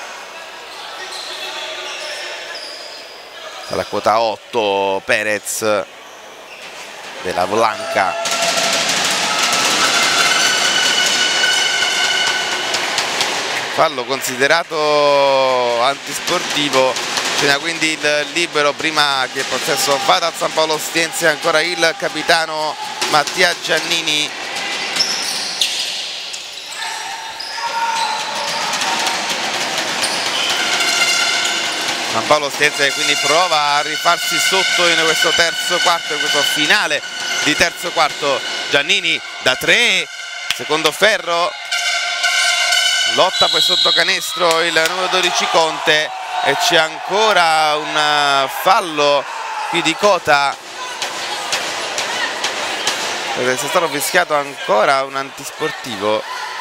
Alla quota otto Perez della Blanca. Fallo considerato antisportivo. C'è quindi il libero prima che il possesso vada al San Paolo Ostiense. Ancora il capitano Mattia Giannini. San Paolo Ostiense quindi prova a rifarsi sotto in questo terzo quarto, in questo finale di terzo quarto. Giannini da tre, secondo ferro, lotta poi sotto canestro il numero dodici Conte. E c'è ancora un fallo qui di Cota, è stato fischiato ancora un antisportivo.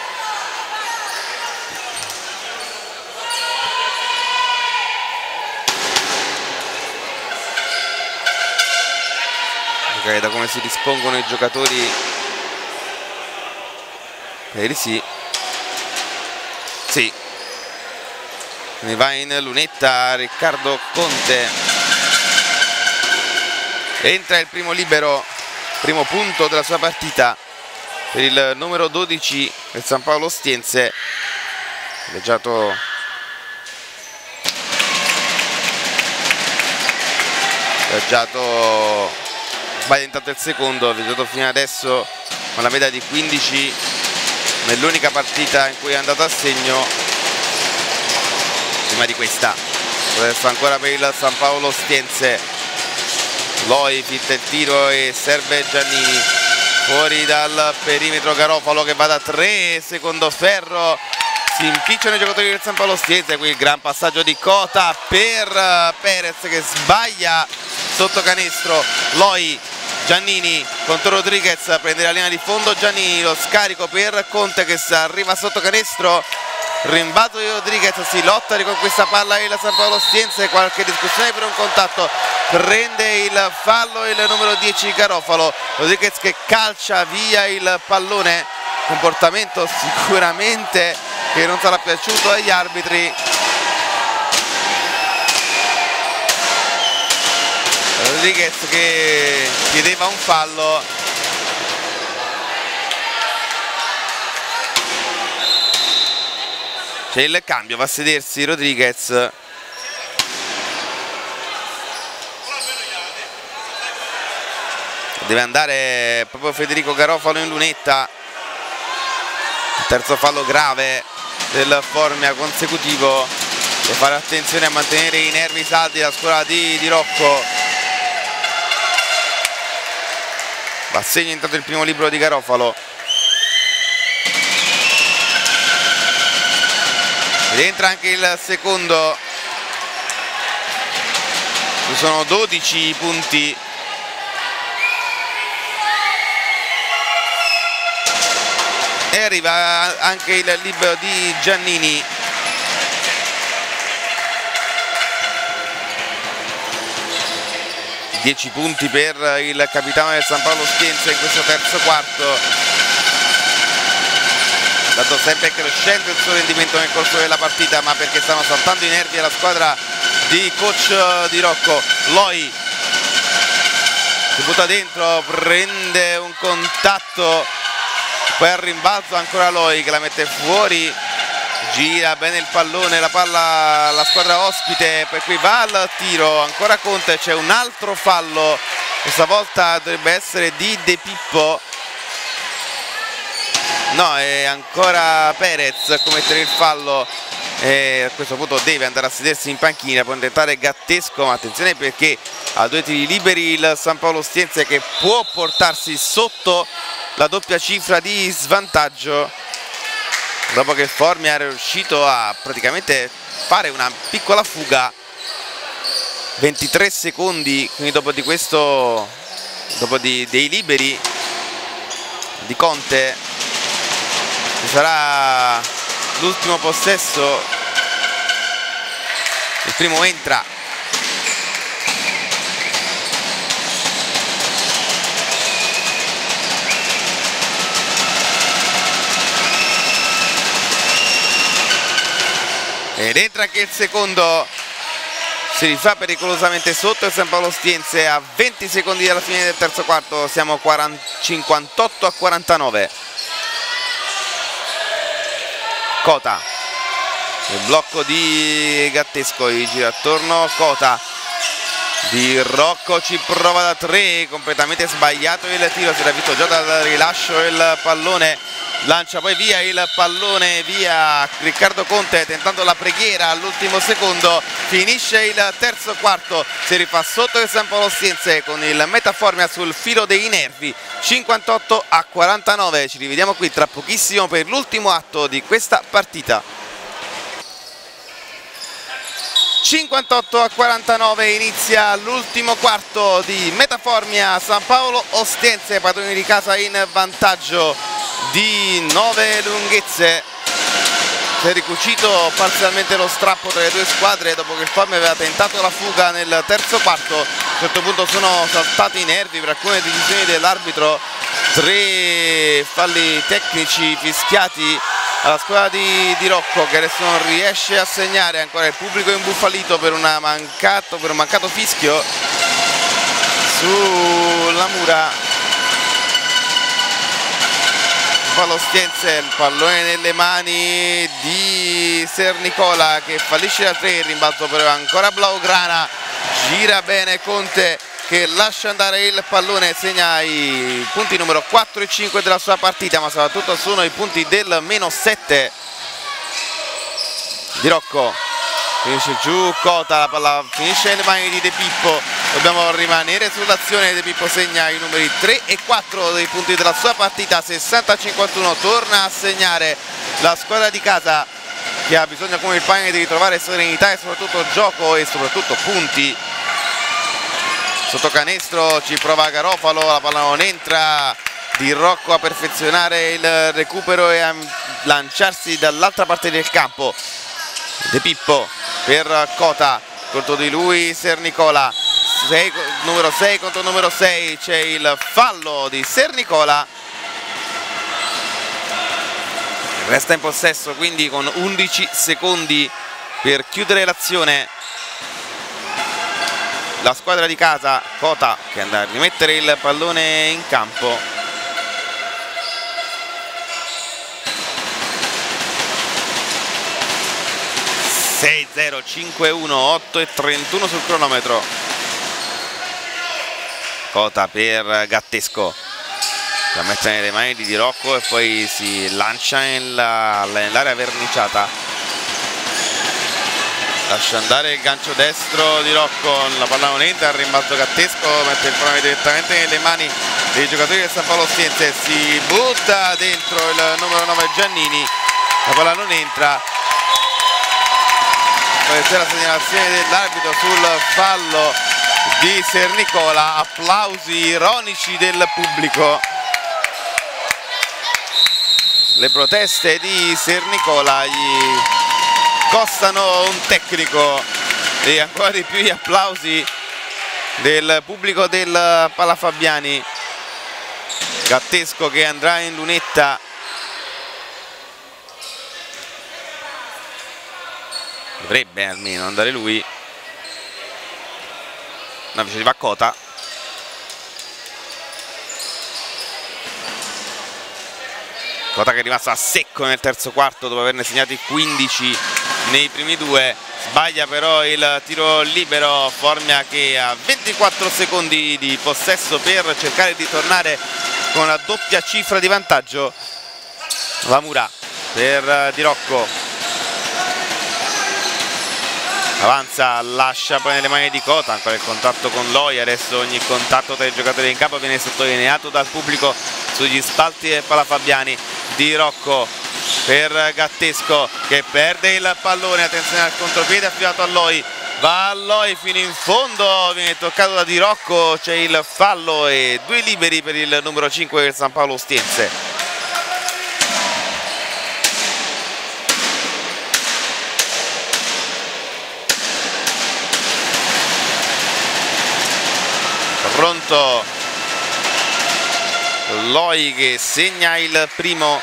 Ok, da come si dispongono i giocatori, per sì sì ne va in lunetta Riccardo Conte. Entra il primo libero, primo punto della sua partita per il numero dodici del San Paolo Ostiense, leggiato leggiato sbaglia intanto il secondo, leggiato fino adesso con la media di quindici nell'unica partita in cui è andato a segno prima di questa. Adesso ancora per il San Paolo Ostiense, Loi fitta il tiro e serve Giannini, fuori dal perimetro Garofalo che va da tre, secondo ferro, si impicciano i giocatori del San Paolo Ostiense. Qui il gran passaggio di Cota per Perez che sbaglia sotto canestro. Loi, Giannini contro Rodriguez, prende la linea di fondo Giannini, lo scarico per Conte che arriva sotto canestro, rimbalzo di Rodriguez, si lotta con questa palla il San Paolo Ostiense, qualche discussione per un contatto, prende il fallo il numero dieci Garofalo. Rodriguez che calcia via il pallone, comportamento sicuramente che non sarà piaciuto agli arbitri. Rodriguez che chiedeva un fallo, c'è il cambio, va a sedersi Rodriguez. Deve andare proprio Federico Garofalo in lunetta, il terzo fallo grave del Formia consecutivo. Deve fare attenzione a mantenere i nervi saldi la squadra di, di Rocco. Va a segno intanto il primo libro di Garofalo. Ed entra anche il secondo. Ci sono dodici punti. E arriva anche il libero di Giannini. dieci punti per il capitano del San Paolo Ostiense in questo terzo quarto. Dato sempre crescendo il suo rendimento nel corso della partita, ma perché stanno saltando i nervi alla squadra di coach di Rocco. Loi si butta dentro, prende un contatto, poi al rimbalzo ancora Loi che la mette fuori, gira bene il pallone, la palla alla squadra ospite, per cui va al tiro, ancora Conte, c'è un altro fallo, questa volta dovrebbe essere di De Pippo, no, è ancora Perez a commettere il fallo e a questo punto deve andare a sedersi in panchina, può tentare Gattesco, ma attenzione perché ha due tiri liberi il San Paolo Ostiense che può portarsi sotto la doppia cifra di svantaggio dopo che Formia era riuscito a praticamente fare una piccola fuga. Ventitré secondi, quindi dopo di questo, dopo di, dei liberi di Conte, ci sarà l'ultimo possesso. Il primo entra, ed entra anche il secondo, si rifà pericolosamente sotto il San Paolo Ostiense a venti secondi dalla fine del terzo quarto, siamo cinquantotto a quarantanove. Cota, il blocco di Gattesco, gli gira attorno Cota, di Rocco ci prova da tre, completamente sbagliato il tiro, si era visto già dal rilascio il pallone, lancia poi via il pallone, via Riccardo Conte tentando la preghiera all'ultimo secondo. Finisce il terzo quarto, si rifà sotto il San Paolo Ostiense con il Metaformia sul filo dei nervi, cinquantotto a quarantanove. Ci rivediamo qui tra pochissimo per l'ultimo atto di questa partita. cinquantotto a quarantanove inizia l'ultimo quarto di Metaformia San Paolo Ostiense, padroni di casa in vantaggio di nove lunghezze. Si è ricucito parzialmente lo strappo tra le due squadre dopo che il Formia aveva tentato la fuga nel terzo quarto. A un certo punto sono saltati i nervi per alcune decisioni dell'arbitro, tre falli tecnici fischiati alla squadra di, di Rocco, che adesso non riesce a segnare, ancora il pubblico imbufalito per, una mancato, per un mancato fischio sulla mura. Paolo Ostiense, il pallone nelle mani di Sernicola che fallisce da tre, il rimbalzo però ancora blaugrana, gira bene Conte che lascia andare il pallone, segna i punti numero quattro e cinque della sua partita, ma soprattutto sono i punti del meno sette. Di Rocco finisce giù, Cota, la palla finisce nelle mani di De Pippo, dobbiamo rimanere sull'azione. De Pippo segna i numeri tre e quattro dei punti della sua partita, sessanta a cinquantuno, torna a segnare la squadra di casa che ha bisogno come il pane di ritrovare serenità e soprattutto gioco e soprattutto punti. Sotto canestro ci prova Garofalo, la palla non entra, Di Rocco a perfezionare il recupero e a lanciarsi dall'altra parte del campo. De Pippo per Cota, contro di lui Sernicola, sei, numero sei contro numero sei, c'è il fallo di Sernicola, resta in possesso quindi con undici secondi per chiudere l'azione la squadra di casa. Cota che andrà a rimettere il pallone in campo. sei zero cinque uno, otto e trentuno sul cronometro. Cota per Gattesco, la mette nelle mani di Di Rocco e poi si lancia nell'area verniciata. Lascia andare il gancio destro Di Rocco, la palla non entra, il rimbalzo Gattesco, mette il pallone direttamente nelle mani dei giocatori del San Paolo Ostiense, si butta dentro il numero nove Giannini, la palla non entra. Poi c'è la segnalazione dell'arbitro sul fallo di Sernicola, applausi ironici del pubblico. Le proteste di Sernicola gli costano un tecnico e ancora di più gli applausi del pubblico del Palafabiani. Gattesco che andrà in lunetta. Dovrebbe almeno andare lui. No, invece va Cota. Cota che è rimasto a secco nel terzo quarto dopo averne segnati quindici nei primi due. Sbaglia però il tiro libero. Formia che ha ventiquattro secondi di possesso per cercare di tornare con la doppia cifra di vantaggio. Lamura per Di Rocco. Avanza, lascia poi nelle mani di Cota, ancora il contatto con Loi, adesso ogni contatto tra i giocatori in campo viene sottolineato dal pubblico sugli spalti del Palafabiani. Di Rocco per Gattesco che perde il pallone, attenzione al contropiede affidato a Loi, va a Loi fino in fondo, viene toccato da Di Rocco, c'è il fallo e due liberi per il numero cinque del San Paolo Ostiense. Pronto Loi che segna il primo,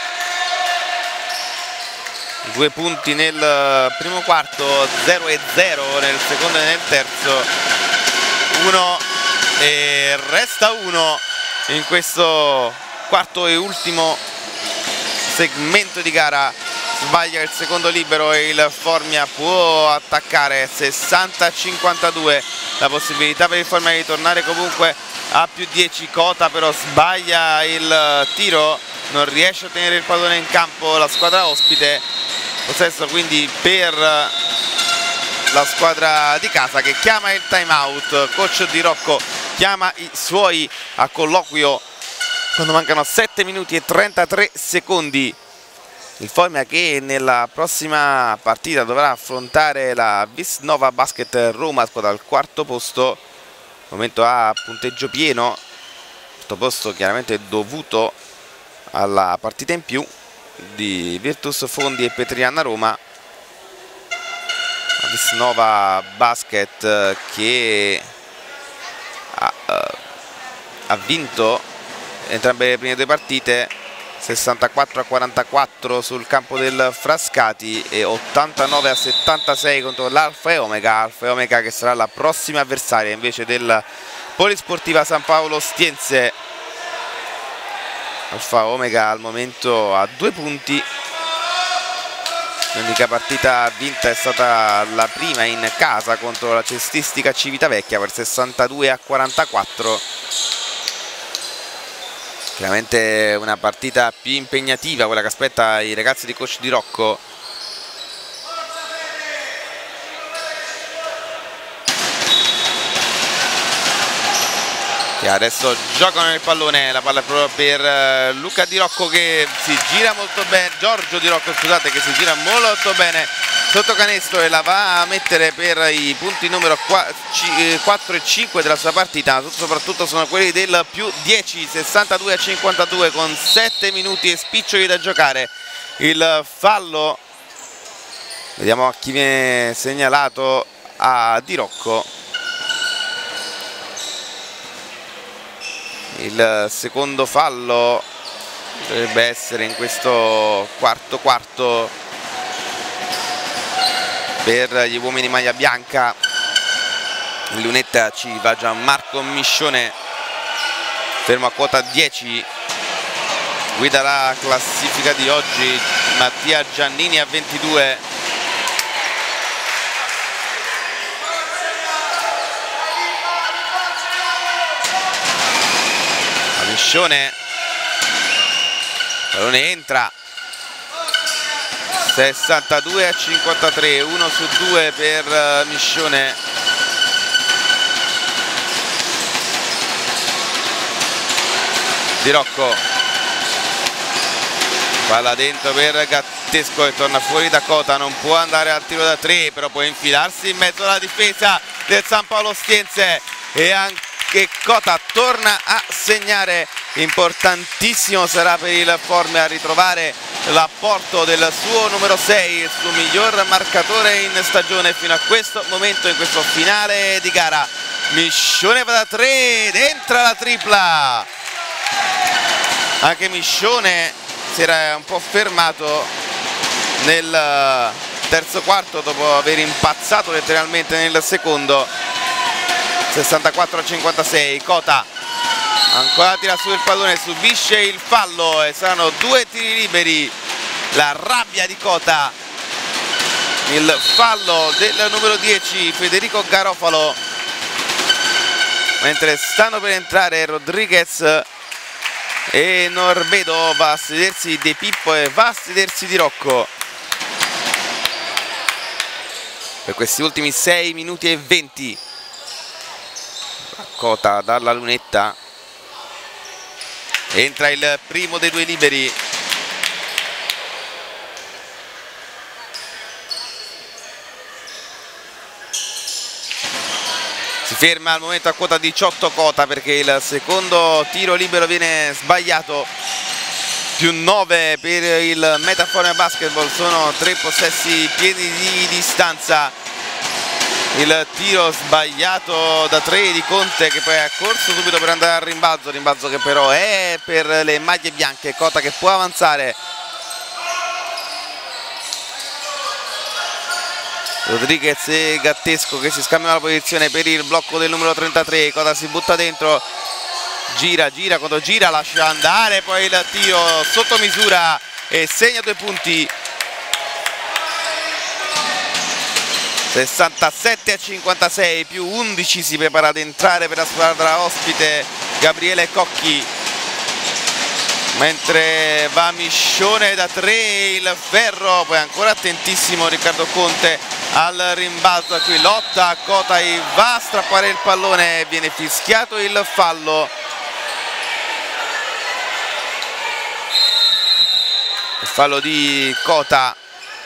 due punti nel primo quarto, zero e zero nel secondo e nel terzo, uno e resta uno in questo quarto e ultimo segmento di gara. Sbaglia il secondo libero e il Formia può attaccare. Sessanta a cinquantadue, la possibilità per il Formia di tornare comunque a più dieci. Cota però sbaglia il tiro, non riesce a tenere il pallone in campo la squadra ospite. Possesso quindi per la squadra di casa che chiama il time out. Coach Di Rocco chiama i suoi a colloquio quando mancano sette minuti e trentatré secondi. Il Formia che nella prossima partita dovrà affrontare la Visnova Basket Roma, squadra al quarto posto, al momento ha punteggio pieno, questo posto chiaramente dovuto alla partita in più di Virtus Fondi e Petriana Roma. La Visnova Basket che ha, uh, ha vinto entrambe le prime due partite, sessantaquattro a quarantaquattro sul campo del Frascati e ottantanove a settantasei contro l'Alfa e Omega. Alfa e Omega che sarà la prossima avversaria invece del Polisportiva San Paolo Ostiense. Alfa Omega al momento a due punti. L'unica partita vinta è stata la prima in casa contro la cestistica Civitavecchia per sessantadue a quarantaquattro. Chiaramente una partita più impegnativa, quella che aspetta i ragazzi di coach Di Rocco. E adesso giocano il pallone, la palla è proprio per Luca Di Rocco che si gira molto bene, Giorgio Di Rocco scusate, che si gira molto bene sotto canestro e la va a mettere per i punti numero quattro e cinque della sua partita. Soprattutto sono quelli del più dieci, sessantadue a cinquantadue con sette minuti e spiccioli da giocare. Il fallo, vediamo a chi viene segnalato, a Di Rocco. Il secondo fallo dovrebbe essere in questo quarto quarto per gli uomini maglia bianca. In lunetta ci va Gianmarco Miscione, fermo a quota dieci, guida la classifica di oggi Mattia Giannini a ventidue. Miscione, pallone entra, sessantadue a cinquantatré, uno su due per Miscione. Di Rocco, palla dentro per Gattesco e torna fuori da Cota, non può andare al tiro da tre, però può infilarsi in mezzo alla difesa del San Paolo Ostiense e anche che Cota torna a segnare. Importantissimo sarà per il Formia a ritrovare l'apporto del suo numero sei, il suo miglior marcatore in stagione fino a questo momento, in questo finale di gara. Miscione va da tre ed entra la tripla. Anche Miscione si era un po' fermato nel terzo quarto dopo aver impazzato letteralmente nel secondo. sessantaquattro a cinquantasei. Cota ancora tira su il pallone, subisce il fallo e saranno due tiri liberi. La rabbia di Cota, il fallo del numero dieci Federico Garofalo, mentre stanno per entrare Rodriguez e Norvedo. Va a sedersi De Pippo e va a sedersi Di Rocco per questi ultimi sei minuti e venti. Cota dalla lunetta, entra il primo dei due liberi. Si ferma al momento a quota diciotto Cota perché il secondo tiro libero viene sbagliato. Più nove per il Metaformia Basketball, sono tre possessi pieni di distanza. Il tiro sbagliato da tre di Conte che poi ha corso subito per andare al rimbalzo, rimbalzo che però è per le maglie bianche. Cota che può avanzare. Rodriguez e Gattesco che si scambiano la posizione per il blocco del numero trentatré. Cota si butta dentro, gira, gira, quando gira lascia andare, poi il tiro sotto misura e segna due punti. sessantasette a cinquantasei, più undici si prepara ad entrare per la squadra ospite Gabriele Cocchi, mentre va Miscione da tre, il ferro, poi ancora attentissimo Riccardo Conte al rimbalzo. Qui lotta Cota e va a strappare il pallone, viene fischiato il fallo. Il fallo di Cota.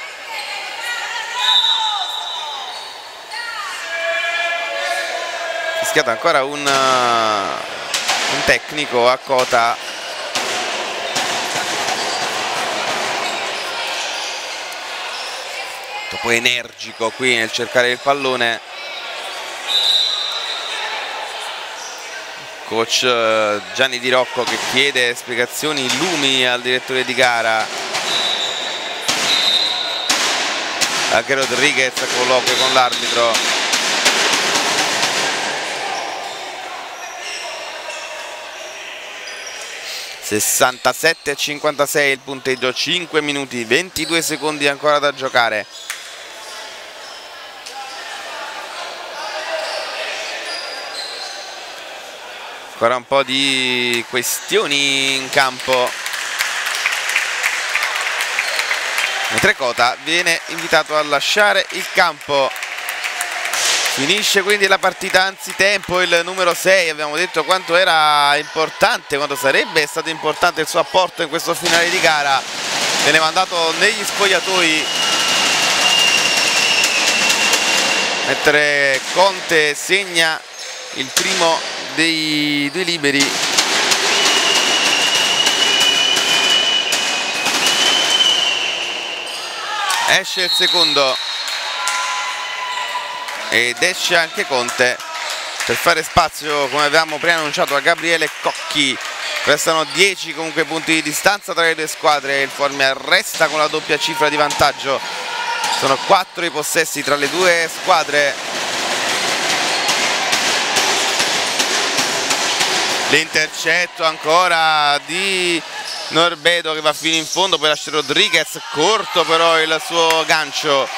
Fischiato ancora un, uh, un tecnico a Cota. Troppo energico qui nel cercare il pallone. Coach Gianni Di Rocco che chiede spiegazioni lumi al direttore di gara. Anche Rodriguez a colloquio con l'arbitro. sessantasette a cinquantasei il punteggio, cinque minuti ventidue secondi ancora da giocare. Ancora un po' di questioni in campo, mentre Cota viene invitato a lasciare il campo. Finisce quindi la partita anzitempo, il numero sei. Abbiamo detto quanto era importante, quanto sarebbe stato importante il suo apporto in questo finale di gara. Viene mandato negli spogliatoi, mentre Conte segna il primo dei due liberi. Esce il secondo ed esce anche Conte per fare spazio, come avevamo preannunciato, a Gabriele Cocchi. Restano dieci comunque punti di distanza tra le due squadre. Il Formia resta con la doppia cifra di vantaggio. Sono quattro i possessi tra le due squadre. L'intercetto ancora di Norbedo che va fino in fondo, poi lascia Rodriguez, corto però il suo gancio.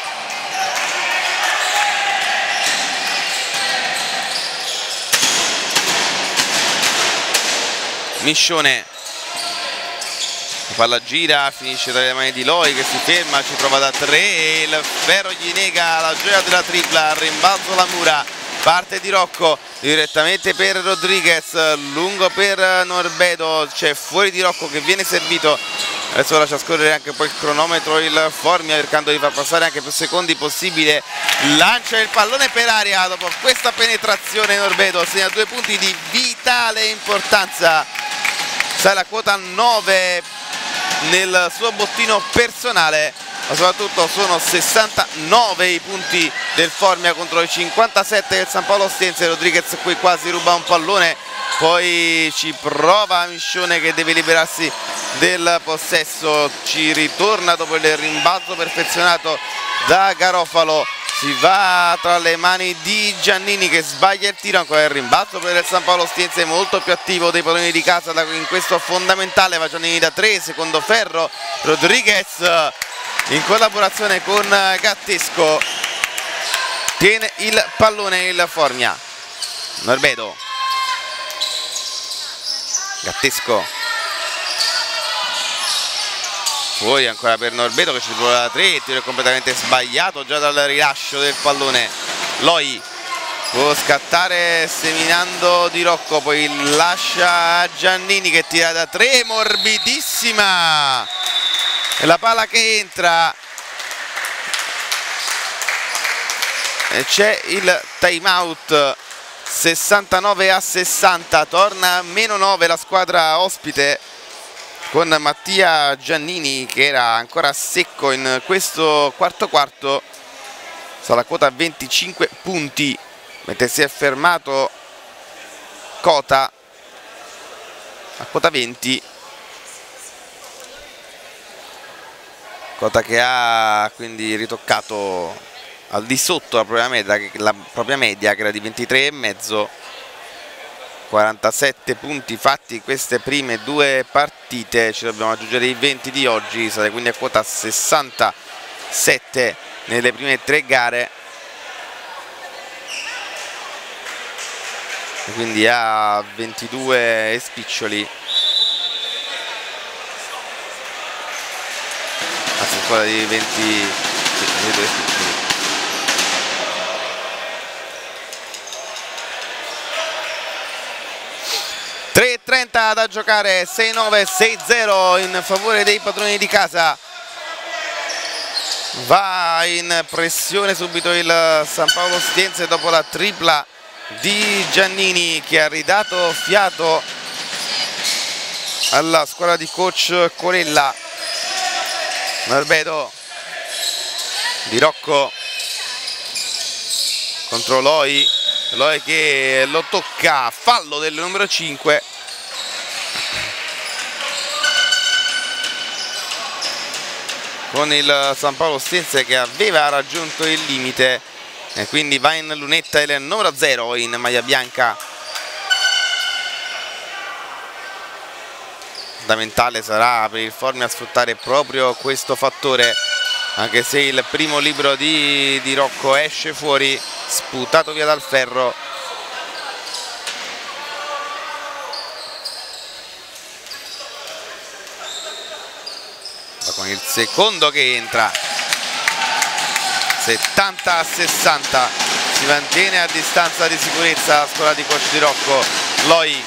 Miscione, la palla gira, finisce tra le mani di Loi che si ferma, ci prova da tre, il ferro gli nega la gioia della tripla, rimbalzo la mura, parte di Rocco direttamente per Rodriguez, lungo per Norbedo, c'è fuori di Rocco che viene servito. Adesso lascia scorrere anche poi il cronometro il Formia, cercando di far passare anche più secondi possibile. Lancia il pallone per aria, dopo questa penetrazione Norbedo segna due punti di vitale importanza. Sa la quota nove nel suo bottino personale, ma soprattutto sono sessantanove i punti del Formia contro i cinquantasette del San Paolo Ostiense. Rodriguez qui quasi ruba un pallone, poi ci prova Miscione che deve liberarsi del possesso, ci ritorna dopo il rimbalzo perfezionato da Garofalo. Si va tra le mani di Giannini che sbaglia il tiro, ancora il rimbalzo per il San Paolo Ostiense, molto più attivo dei padroni di casa in questo fondamentale. Va Giannini da tre, secondo ferro, Rodriguez in collaborazione con Gattesco tiene il pallone il Formia. Norbedo, Gattesco, poi ancora per Norbedo che ci prova da tre, il tiro è completamente sbagliato già dal rilascio del pallone. Loi può scattare seminando di Rocco, poi lascia a Giannini che tira da tre, morbidissima, e la palla che entra e c'è il time out. Sessantanove a sessanta, torna a meno nove la squadra ospite con Mattia Giannini che era ancora secco in questo quarto quarto. Sta la quota a venticinque punti, mentre si è fermato Cota a quota venti. Cota che ha quindi ritoccato al di sotto la propria media, la propria media che era di ventitré e mezzo. quarantasette punti fatti in queste prime due partite, ci dobbiamo aggiungere i venti di oggi, sarà quindi a quota sessantasette nelle prime tre gare, e quindi a ventidue e spiccioli, anzi quota di venti, ventidue spiccioli. tre e trenta da giocare, sei nove sei zero in favore dei padroni di casa. Va in pressione subito il San Paolo Ostiense dopo la tripla di Giannini che ha ridato fiato alla squadra di coach Colella. Norbedo, Di Rocco contro Loi, Loi che lo tocca, fallo del numero cinque. Con il San Paolo Ostiense che aveva raggiunto il limite e quindi va in lunetta il numero zero in maglia bianca. fondamentale sarà per il Formia sfruttare proprio questo fattore, anche se il primo libero di, di Rocco esce fuori, sputato via dal ferro. Con il secondo che entra, settanta a sessanta, si mantiene a distanza di sicurezza la scuola di coach di Rocco. Loi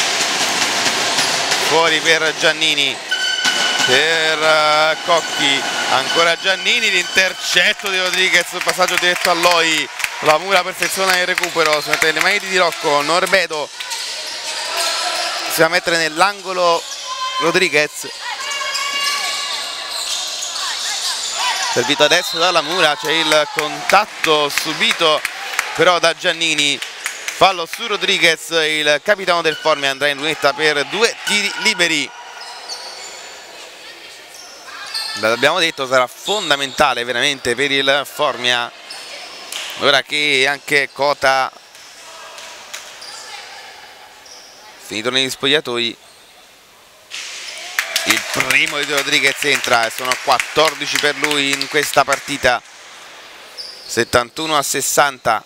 fuori per Giannini, per Cocchi, ancora Giannini, l'intercetto di Rodriguez, il passaggio diretto a Loi, la Mura perfeziona il recupero, si mette nelle mani di Rocco. Norbedo si va a mettere nell'angolo Rodriguez, servito adesso dalla Mura, c'è il contatto subito però da Giannini, fallo su Rodriguez, il capitano del Formia andrà in lunetta per due tiri liberi. L'abbiamo detto, sarà fondamentale veramente per il Formia, ora che anche Cota finito negli spogliatoi. Il primo di Rodriguez entra e sono quattordici per lui in questa partita, settantuno a sessanta.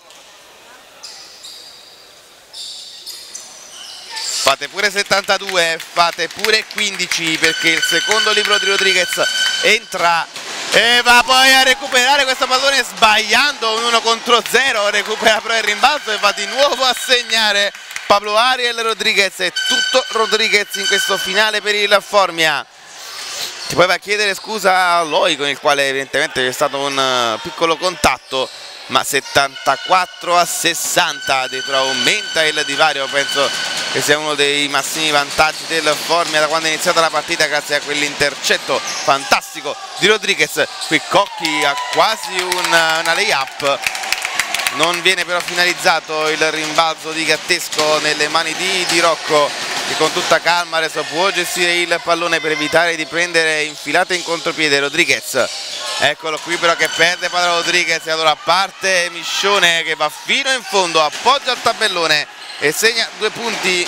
Fate pure settantadue, fate pure quindici, perché il secondo libro di Rodriguez entra e va poi a recuperare questo pallone sbagliando un uno contro zero, recupera però il rimbalzo e va di nuovo a segnare Pablo Ariel Rodriguez. È tutto Rodriguez in questo finale per il Formia. Ti poi va a chiedere scusa a Loi, con il quale evidentemente c'è stato un piccolo contatto, ma settantaquattro a sessanta, addirittura aumenta il divario. Penso che sia uno dei massimi vantaggi del Formia da quando è iniziata la partita, grazie a quell'intercetto fantastico di Rodriguez. Qui Cocchi ha quasi una, una lay-up, non viene però finalizzato il rimbalzo di Gattesco nelle mani di, di Rocco, che con tutta calma adesso può gestire il pallone per evitare di prendere infilate in contropiede Rodriguez. Eccolo qui però che perde palla Rodriguez, e allora parte Miscione che va fino in fondo, appoggia il tabellone e segna due punti.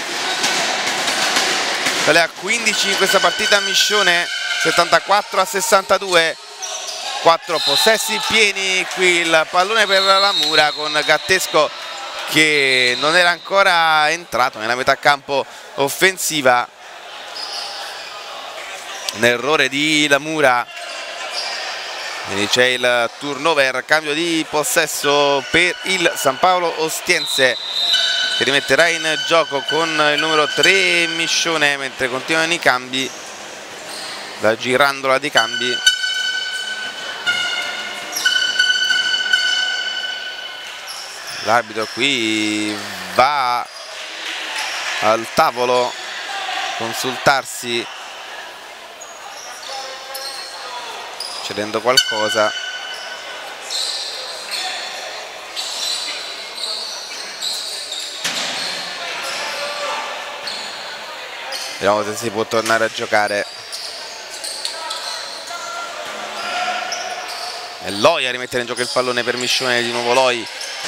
Sale a quindici in questa partita Miscione, settantaquattro a sessantadue. Quattro possessi pieni, qui il pallone per la Mura con Gattesco che non era ancora entrato nella metà campo offensiva. Un errore di la Mura, quindi c'è il turnover, cambio di possesso per il San Paolo Ostiense, che rimetterà in gioco con il numero tre Miscione, mentre continuano i cambi, la girandola di cambi. L'arbitro qui va al tavolo a consultarsi, cedendo qualcosa. Vediamo se si può tornare a giocare. E Loi a rimettere in gioco il pallone per Miscione, di nuovo Loi.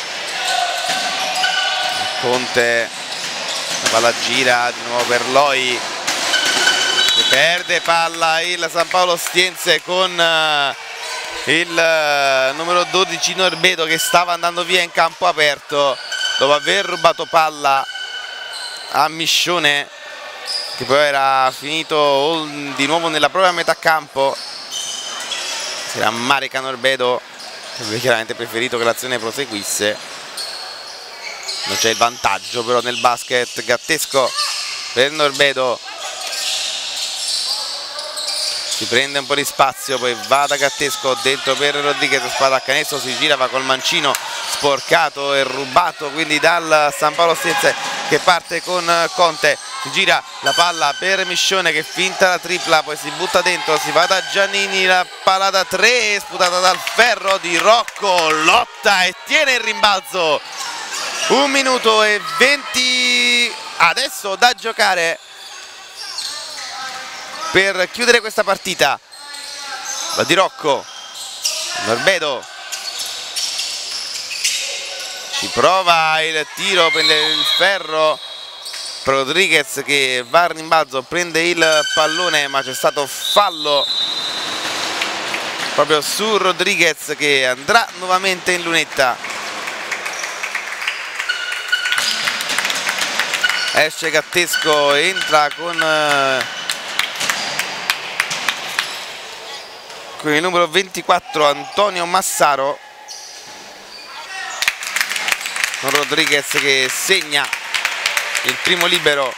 Conte, la palla gira di nuovo per Loi, che perde palla il San Paolo Ostiense con il numero dodici Norbedo, che stava andando via in campo aperto dopo aver rubato palla a Miscione, che poi era finito di nuovo nella propria metà campo. Si rammarica Norbedo, che aveva chiaramente preferito che l'azione proseguisse. Non c'è il vantaggio però nel basket. Gattesco per Norbedo, si prende un po' di spazio, poi va da Gattesco dentro per Rodriguez, spada a canestro, si gira, va col mancino sporcato e rubato quindi dal San Paolo Ostiense, che parte con Conte, si gira la palla per Miscione che finta la tripla, poi si butta dentro, si va da Giannini, la palla da tre sputata dal ferro di Rocco, lotta e tiene il rimbalzo. Un minuto e venti adesso da giocare per chiudere questa partita. La di Rocco, Norbedo ci prova il tiro, prende il ferro Rodriguez che va al rimbalzo, prende il pallone, ma c'è stato fallo proprio su Rodriguez che andrà nuovamente in lunetta. Esce Gattesco, entra con, con il numero ventiquattro Antonio Massaro, con Rodriguez che segna il primo libero.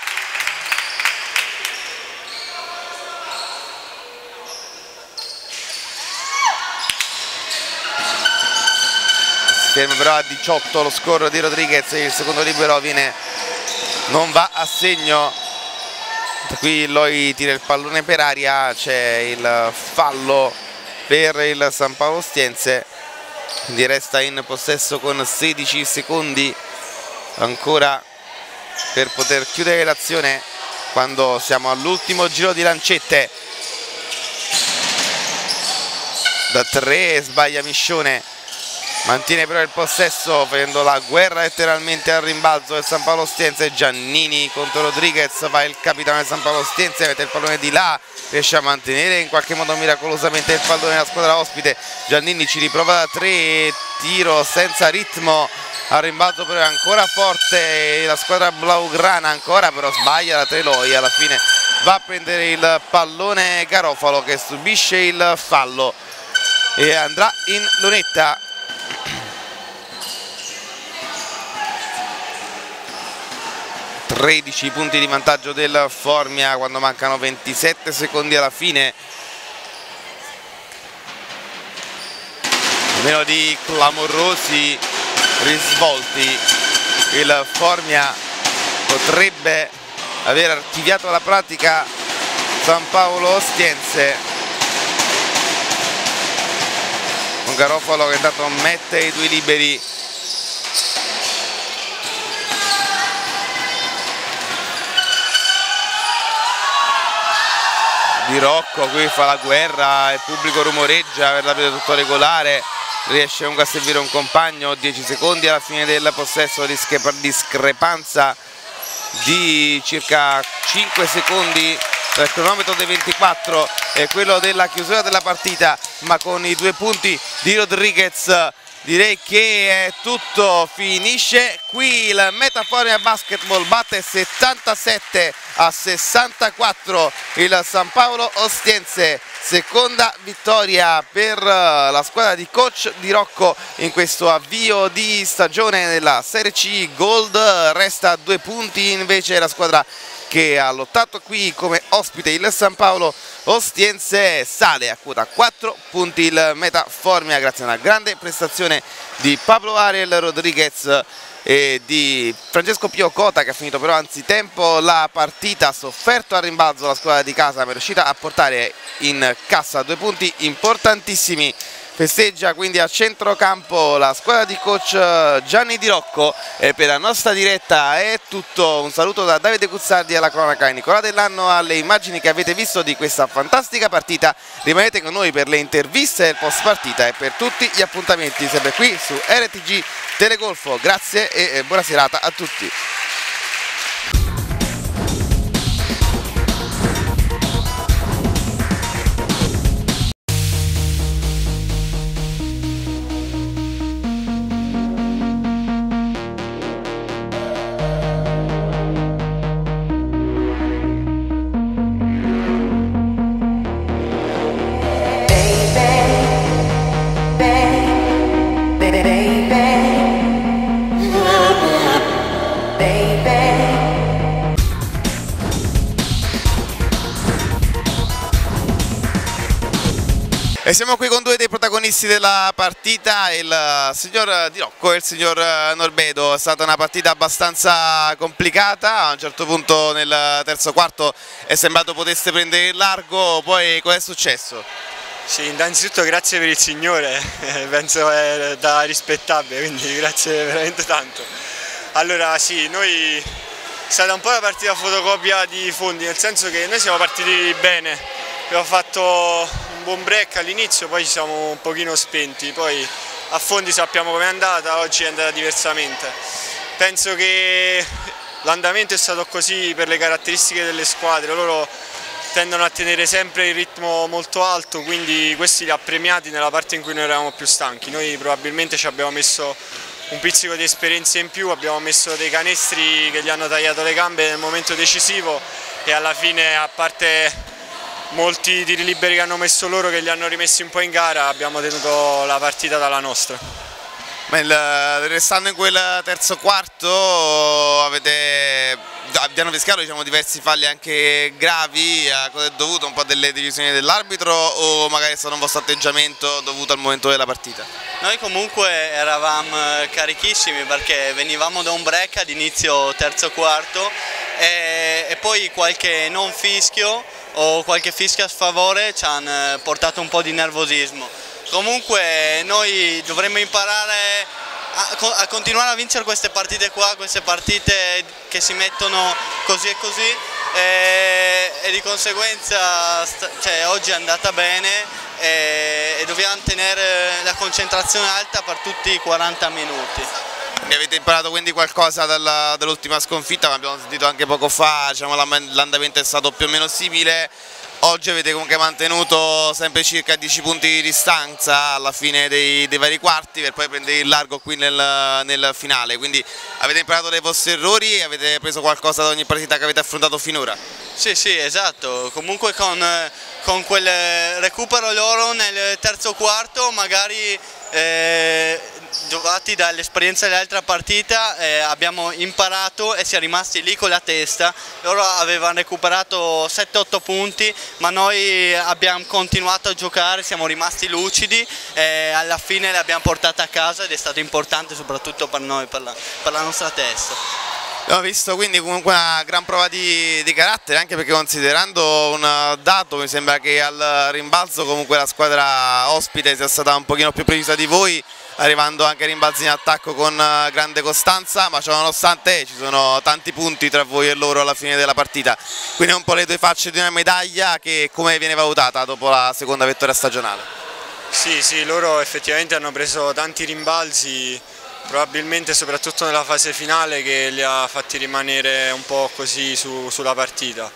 Si ferma però a diciotto lo score di Rodriguez, il secondo libero viene, non va a segno. Qui Loi tira il pallone per aria, c'è il fallo per il San Paolo Ostiense, quindi resta in possesso con sedici secondi ancora per poter chiudere l'azione, quando siamo all'ultimo giro di lancette. Da tre sbaglia Miscione, mantiene però il possesso facendo la guerra letteralmente al rimbalzo del San Paolo Ostiense. Giannini contro Rodriguez, va il capitano del San Paolo Ostiense, mette il pallone di là, riesce a mantenere in qualche modo miracolosamente il pallone della squadra ospite. Giannini ci riprova da tre, tiro senza ritmo, al rimbalzo però è ancora forte la squadra blaugrana, ancora però sbaglia la tre Loi, alla fine va a prendere il pallone Garofalo che subisce il fallo e andrà in lunetta. tredici punti di vantaggio del Formia quando mancano ventisette secondi alla fine. A meno di clamorosi risvolti il Formia potrebbe aver archiviato la pratica San Paolo Ostiense, con Garofalo che intanto mette i due liberi. Di Rocco qui fa la guerra, il pubblico rumoreggia per la vita tutto regolare, riesce comunque a servire un compagno. Dieci secondi alla fine del possesso, discrepanza di circa cinque secondi tra il cronometro dei ventiquattro e quello della chiusura della partita, ma con i due punti di Rodriguez direi che è tutto, finisce qui. Il Meta Formia Basketball batte settantasette a sessantaquattro il San Paolo Ostiense, seconda vittoria per la squadra di coach Di Rocco in questo avvio di stagione della Serie C Gold. Resta a due punti invece la squadra che ha lottato qui come ospite, il San Paolo Ostiense. Sale a quota quattro punti il Meta Formia grazie a una grande prestazione di Pablo Ariel Rodriguez e di Francesco Pio Cota, che ha finito però anzitempo la partita, ha sofferto al rimbalzo la squadra di casa, ma è riuscita a portare in cassa due punti importantissimi. Festeggia quindi a centrocampo la squadra di coach Gianni Di Rocco, e per la nostra diretta è tutto. Un saluto da Davide Guzzardi alla cronaca e Nicola Dell'Anno alle immagini che avete visto di questa fantastica partita. Rimanete con noi per le interviste del post partita e per tutti gli appuntamenti sempre qui su R T G Telegolfo. Grazie e buona serata a tutti. E siamo qui con due dei protagonisti della partita, il signor Di Rocco e il signor Norbedo. È stata una partita abbastanza complicata, a un certo punto nel terzo quarto è sembrato potesse prendere il largo, poi cosa è successo? Sì, innanzitutto grazie per il Signore, penso è da rispettabile, quindi grazie veramente tanto. Allora sì, noi è stata un po' una partita fotocopia di Fondi, nel senso che noi siamo partiti bene, abbiamo fatto un buon break all'inizio, poi ci siamo un pochino spenti, poi a Fondi sappiamo com'è andata, oggi è andata diversamente. Penso che l'andamento è stato così per le caratteristiche delle squadre, loro tendono a tenere sempre il ritmo molto alto, quindi questi li ha premiati nella parte in cui noi eravamo più stanchi. Noi probabilmente ci abbiamo messo un pizzico di esperienza in più, abbiamo messo dei canestri che gli hanno tagliato le gambe nel momento decisivo e alla fine, a parte molti tiri liberi che hanno messo loro che li hanno rimessi un po' in gara, abbiamo tenuto la partita dalla nostra. Ma il, restando in quel terzo quarto, avete, vi hanno fischiato, diciamo, diversi falli anche gravi, a cosa è dovuto? Un po' delle decisioni dell'arbitro o magari è stato un vostro atteggiamento dovuto al momento della partita? Noi comunque eravamo carichissimi perché venivamo da un break ad inizio terzo quarto e, e poi qualche non fischio o qualche fischio a sfavore ci hanno portato un po' di nervosismo. Comunque noi dovremmo imparare a, a continuare a vincere queste partite qua, queste partite che si mettono così e così e, e di conseguenza cioè, oggi è andata bene e, e dobbiamo tenere la concentrazione alta per tutti i quaranta minuti. E avete imparato quindi qualcosa dall'ultima sconfitta, come abbiamo sentito anche poco fa, diciamo, l'andamento è stato più o meno simile. Oggi avete comunque mantenuto sempre circa dieci punti di distanza alla fine dei, dei vari quarti per poi prendere il largo qui nel, nel finale, quindi avete imparato dai vostri errori e avete preso qualcosa da ogni partita che avete affrontato finora? Sì, sì, esatto, comunque con, con quel recupero loro nel terzo quarto magari eh, giocati dall'esperienza dell'altra partita eh, abbiamo imparato e si è rimasti lì con la testa. Loro avevano recuperato sette otto punti ma noi abbiamo continuato a giocare, siamo rimasti lucidi e alla fine le abbiamo portate a casa ed è stato importante soprattutto per noi, per la, per la nostra testa. Abbiamo visto quindi comunque una gran prova di, di carattere, anche perché considerando un dato mi sembra che al rimbalzo comunque la squadra ospite sia stata un pochino più precisa di voi, arrivando anche a rimbalzi in attacco con grande costanza, ma nonostante ci sono tanti punti tra voi e loro alla fine della partita, quindi è un po' le due facce di una medaglia. Che come viene valutata dopo la seconda vittoria stagionale? Sì, sì, loro effettivamente hanno preso tanti rimbalzi, probabilmente soprattutto nella fase finale, che li ha fatti rimanere un po' così su, sulla partita.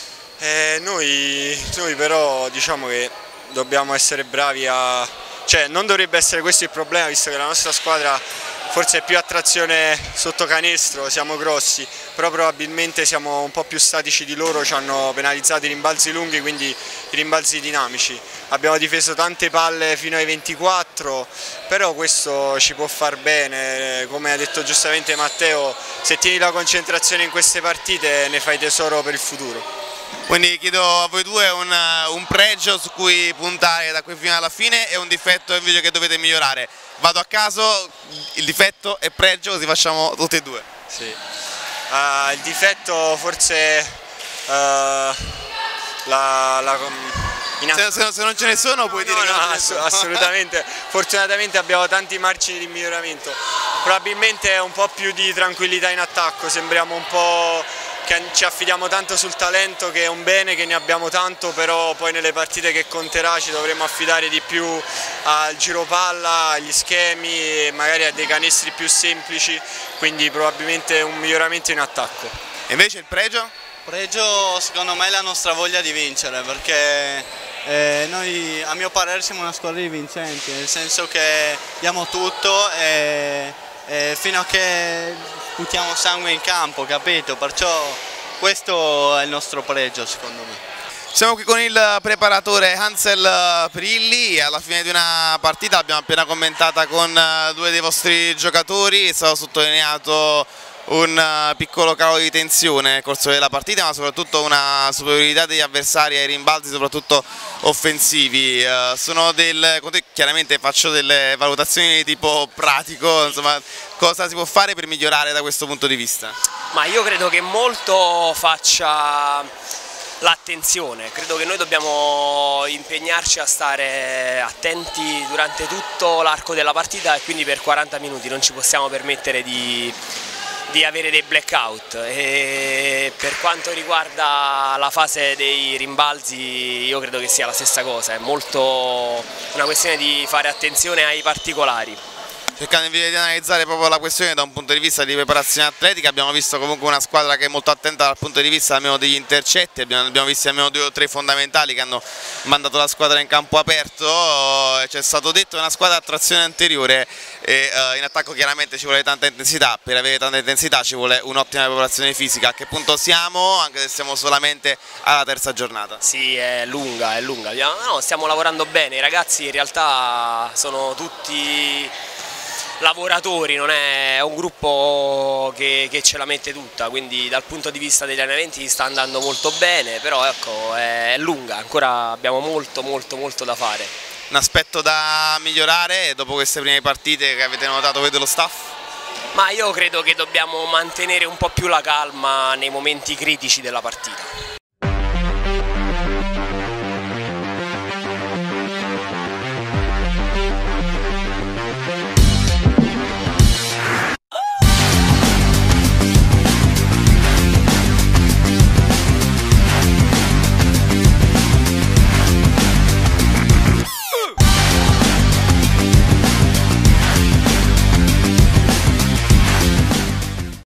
E noi, noi però diciamo che dobbiamo essere bravi a... cioè non dovrebbe essere questo il problema, visto che la nostra squadra forse è più a trazione sotto canestro, siamo grossi, però probabilmente siamo un po' più statici di loro, ci hanno penalizzato i rimbalzi lunghi, quindi i rimbalzi dinamici. Abbiamo difeso tante palle fino ai ventiquattro, però questo ci può far bene, come ha detto giustamente Matteo, se tieni la concentrazione in queste partite ne fai tesoro per il futuro. Quindi chiedo a voi due un, un pregio su cui puntare da qui fino alla fine e un difetto invece che dovete migliorare. Vado a caso, il difetto e pregio, così facciamo tutti e due. Sì. Uh, il difetto forse uh, la, la, se, se, se non ce ne sono puoi no, dire no, che non no, ass assolutamente. Fortunatamente abbiamo tanti margini di miglioramento. Probabilmente un po' più di tranquillità in attacco, sembriamo un po' che ci affidiamo tanto sul talento, che è un bene che ne abbiamo tanto, però poi nelle partite che conterà ci dovremo affidare di più al giro palla, agli schemi e magari a dei canestri più semplici, quindi probabilmente un miglioramento in attacco. E invece il pregio? Pregio secondo me è la nostra voglia di vincere, perché eh, noi a mio parere siamo una squadra di vincenti, nel senso che diamo tutto e, e fino a che buttiamo sangue in campo, capito? Perciò questo è il nostro pregio secondo me. Siamo qui con il preparatore Hansel Prilli, alla fine di una partita abbiamo appena commentata con due dei vostri giocatori, è stato sottolineato un piccolo calo di tensione nel corso della partita, ma soprattutto una superiorità degli avversari ai rimbalzi, soprattutto offensivi. Sono del, chiaramente faccio delle valutazioni di tipo pratico, insomma, cosa si può fare per migliorare da questo punto di vista? Ma io credo che molto faccia l'attenzione, credo che noi dobbiamo impegnarci a stare attenti durante tutto l'arco della partita e quindi per quaranta minuti non ci possiamo permettere di, di avere dei blackout. E per quanto riguarda la fase dei rimbalzi io credo che sia la stessa cosa, è molto una questione di fare attenzione ai particolari. Cercando di analizzare proprio la questione da un punto di vista di preparazione atletica, abbiamo visto comunque una squadra che è molto attenta dal punto di vista almeno degli intercetti, abbiamo, abbiamo visto almeno due o tre fondamentali che hanno mandato la squadra in campo aperto, c'è stato detto è una squadra a trazione anteriore e uh, in attacco chiaramente ci vuole tanta intensità, per avere tanta intensità ci vuole un'ottima preparazione fisica. A che punto siamo, anche se siamo solamente alla terza giornata? Sì, è lunga, è lunga, no, stiamo lavorando bene, i ragazzi in realtà sono tutti lavoratori, non è un gruppo che, che ce la mette tutta, quindi dal punto di vista degli allenamenti sta andando molto bene, però ecco è lunga, ancora abbiamo molto molto molto da fare. Un aspetto da migliorare dopo queste prime partite che avete notato voi dello staff? Ma io credo che dobbiamo mantenere un po' più la calma nei momenti critici della partita.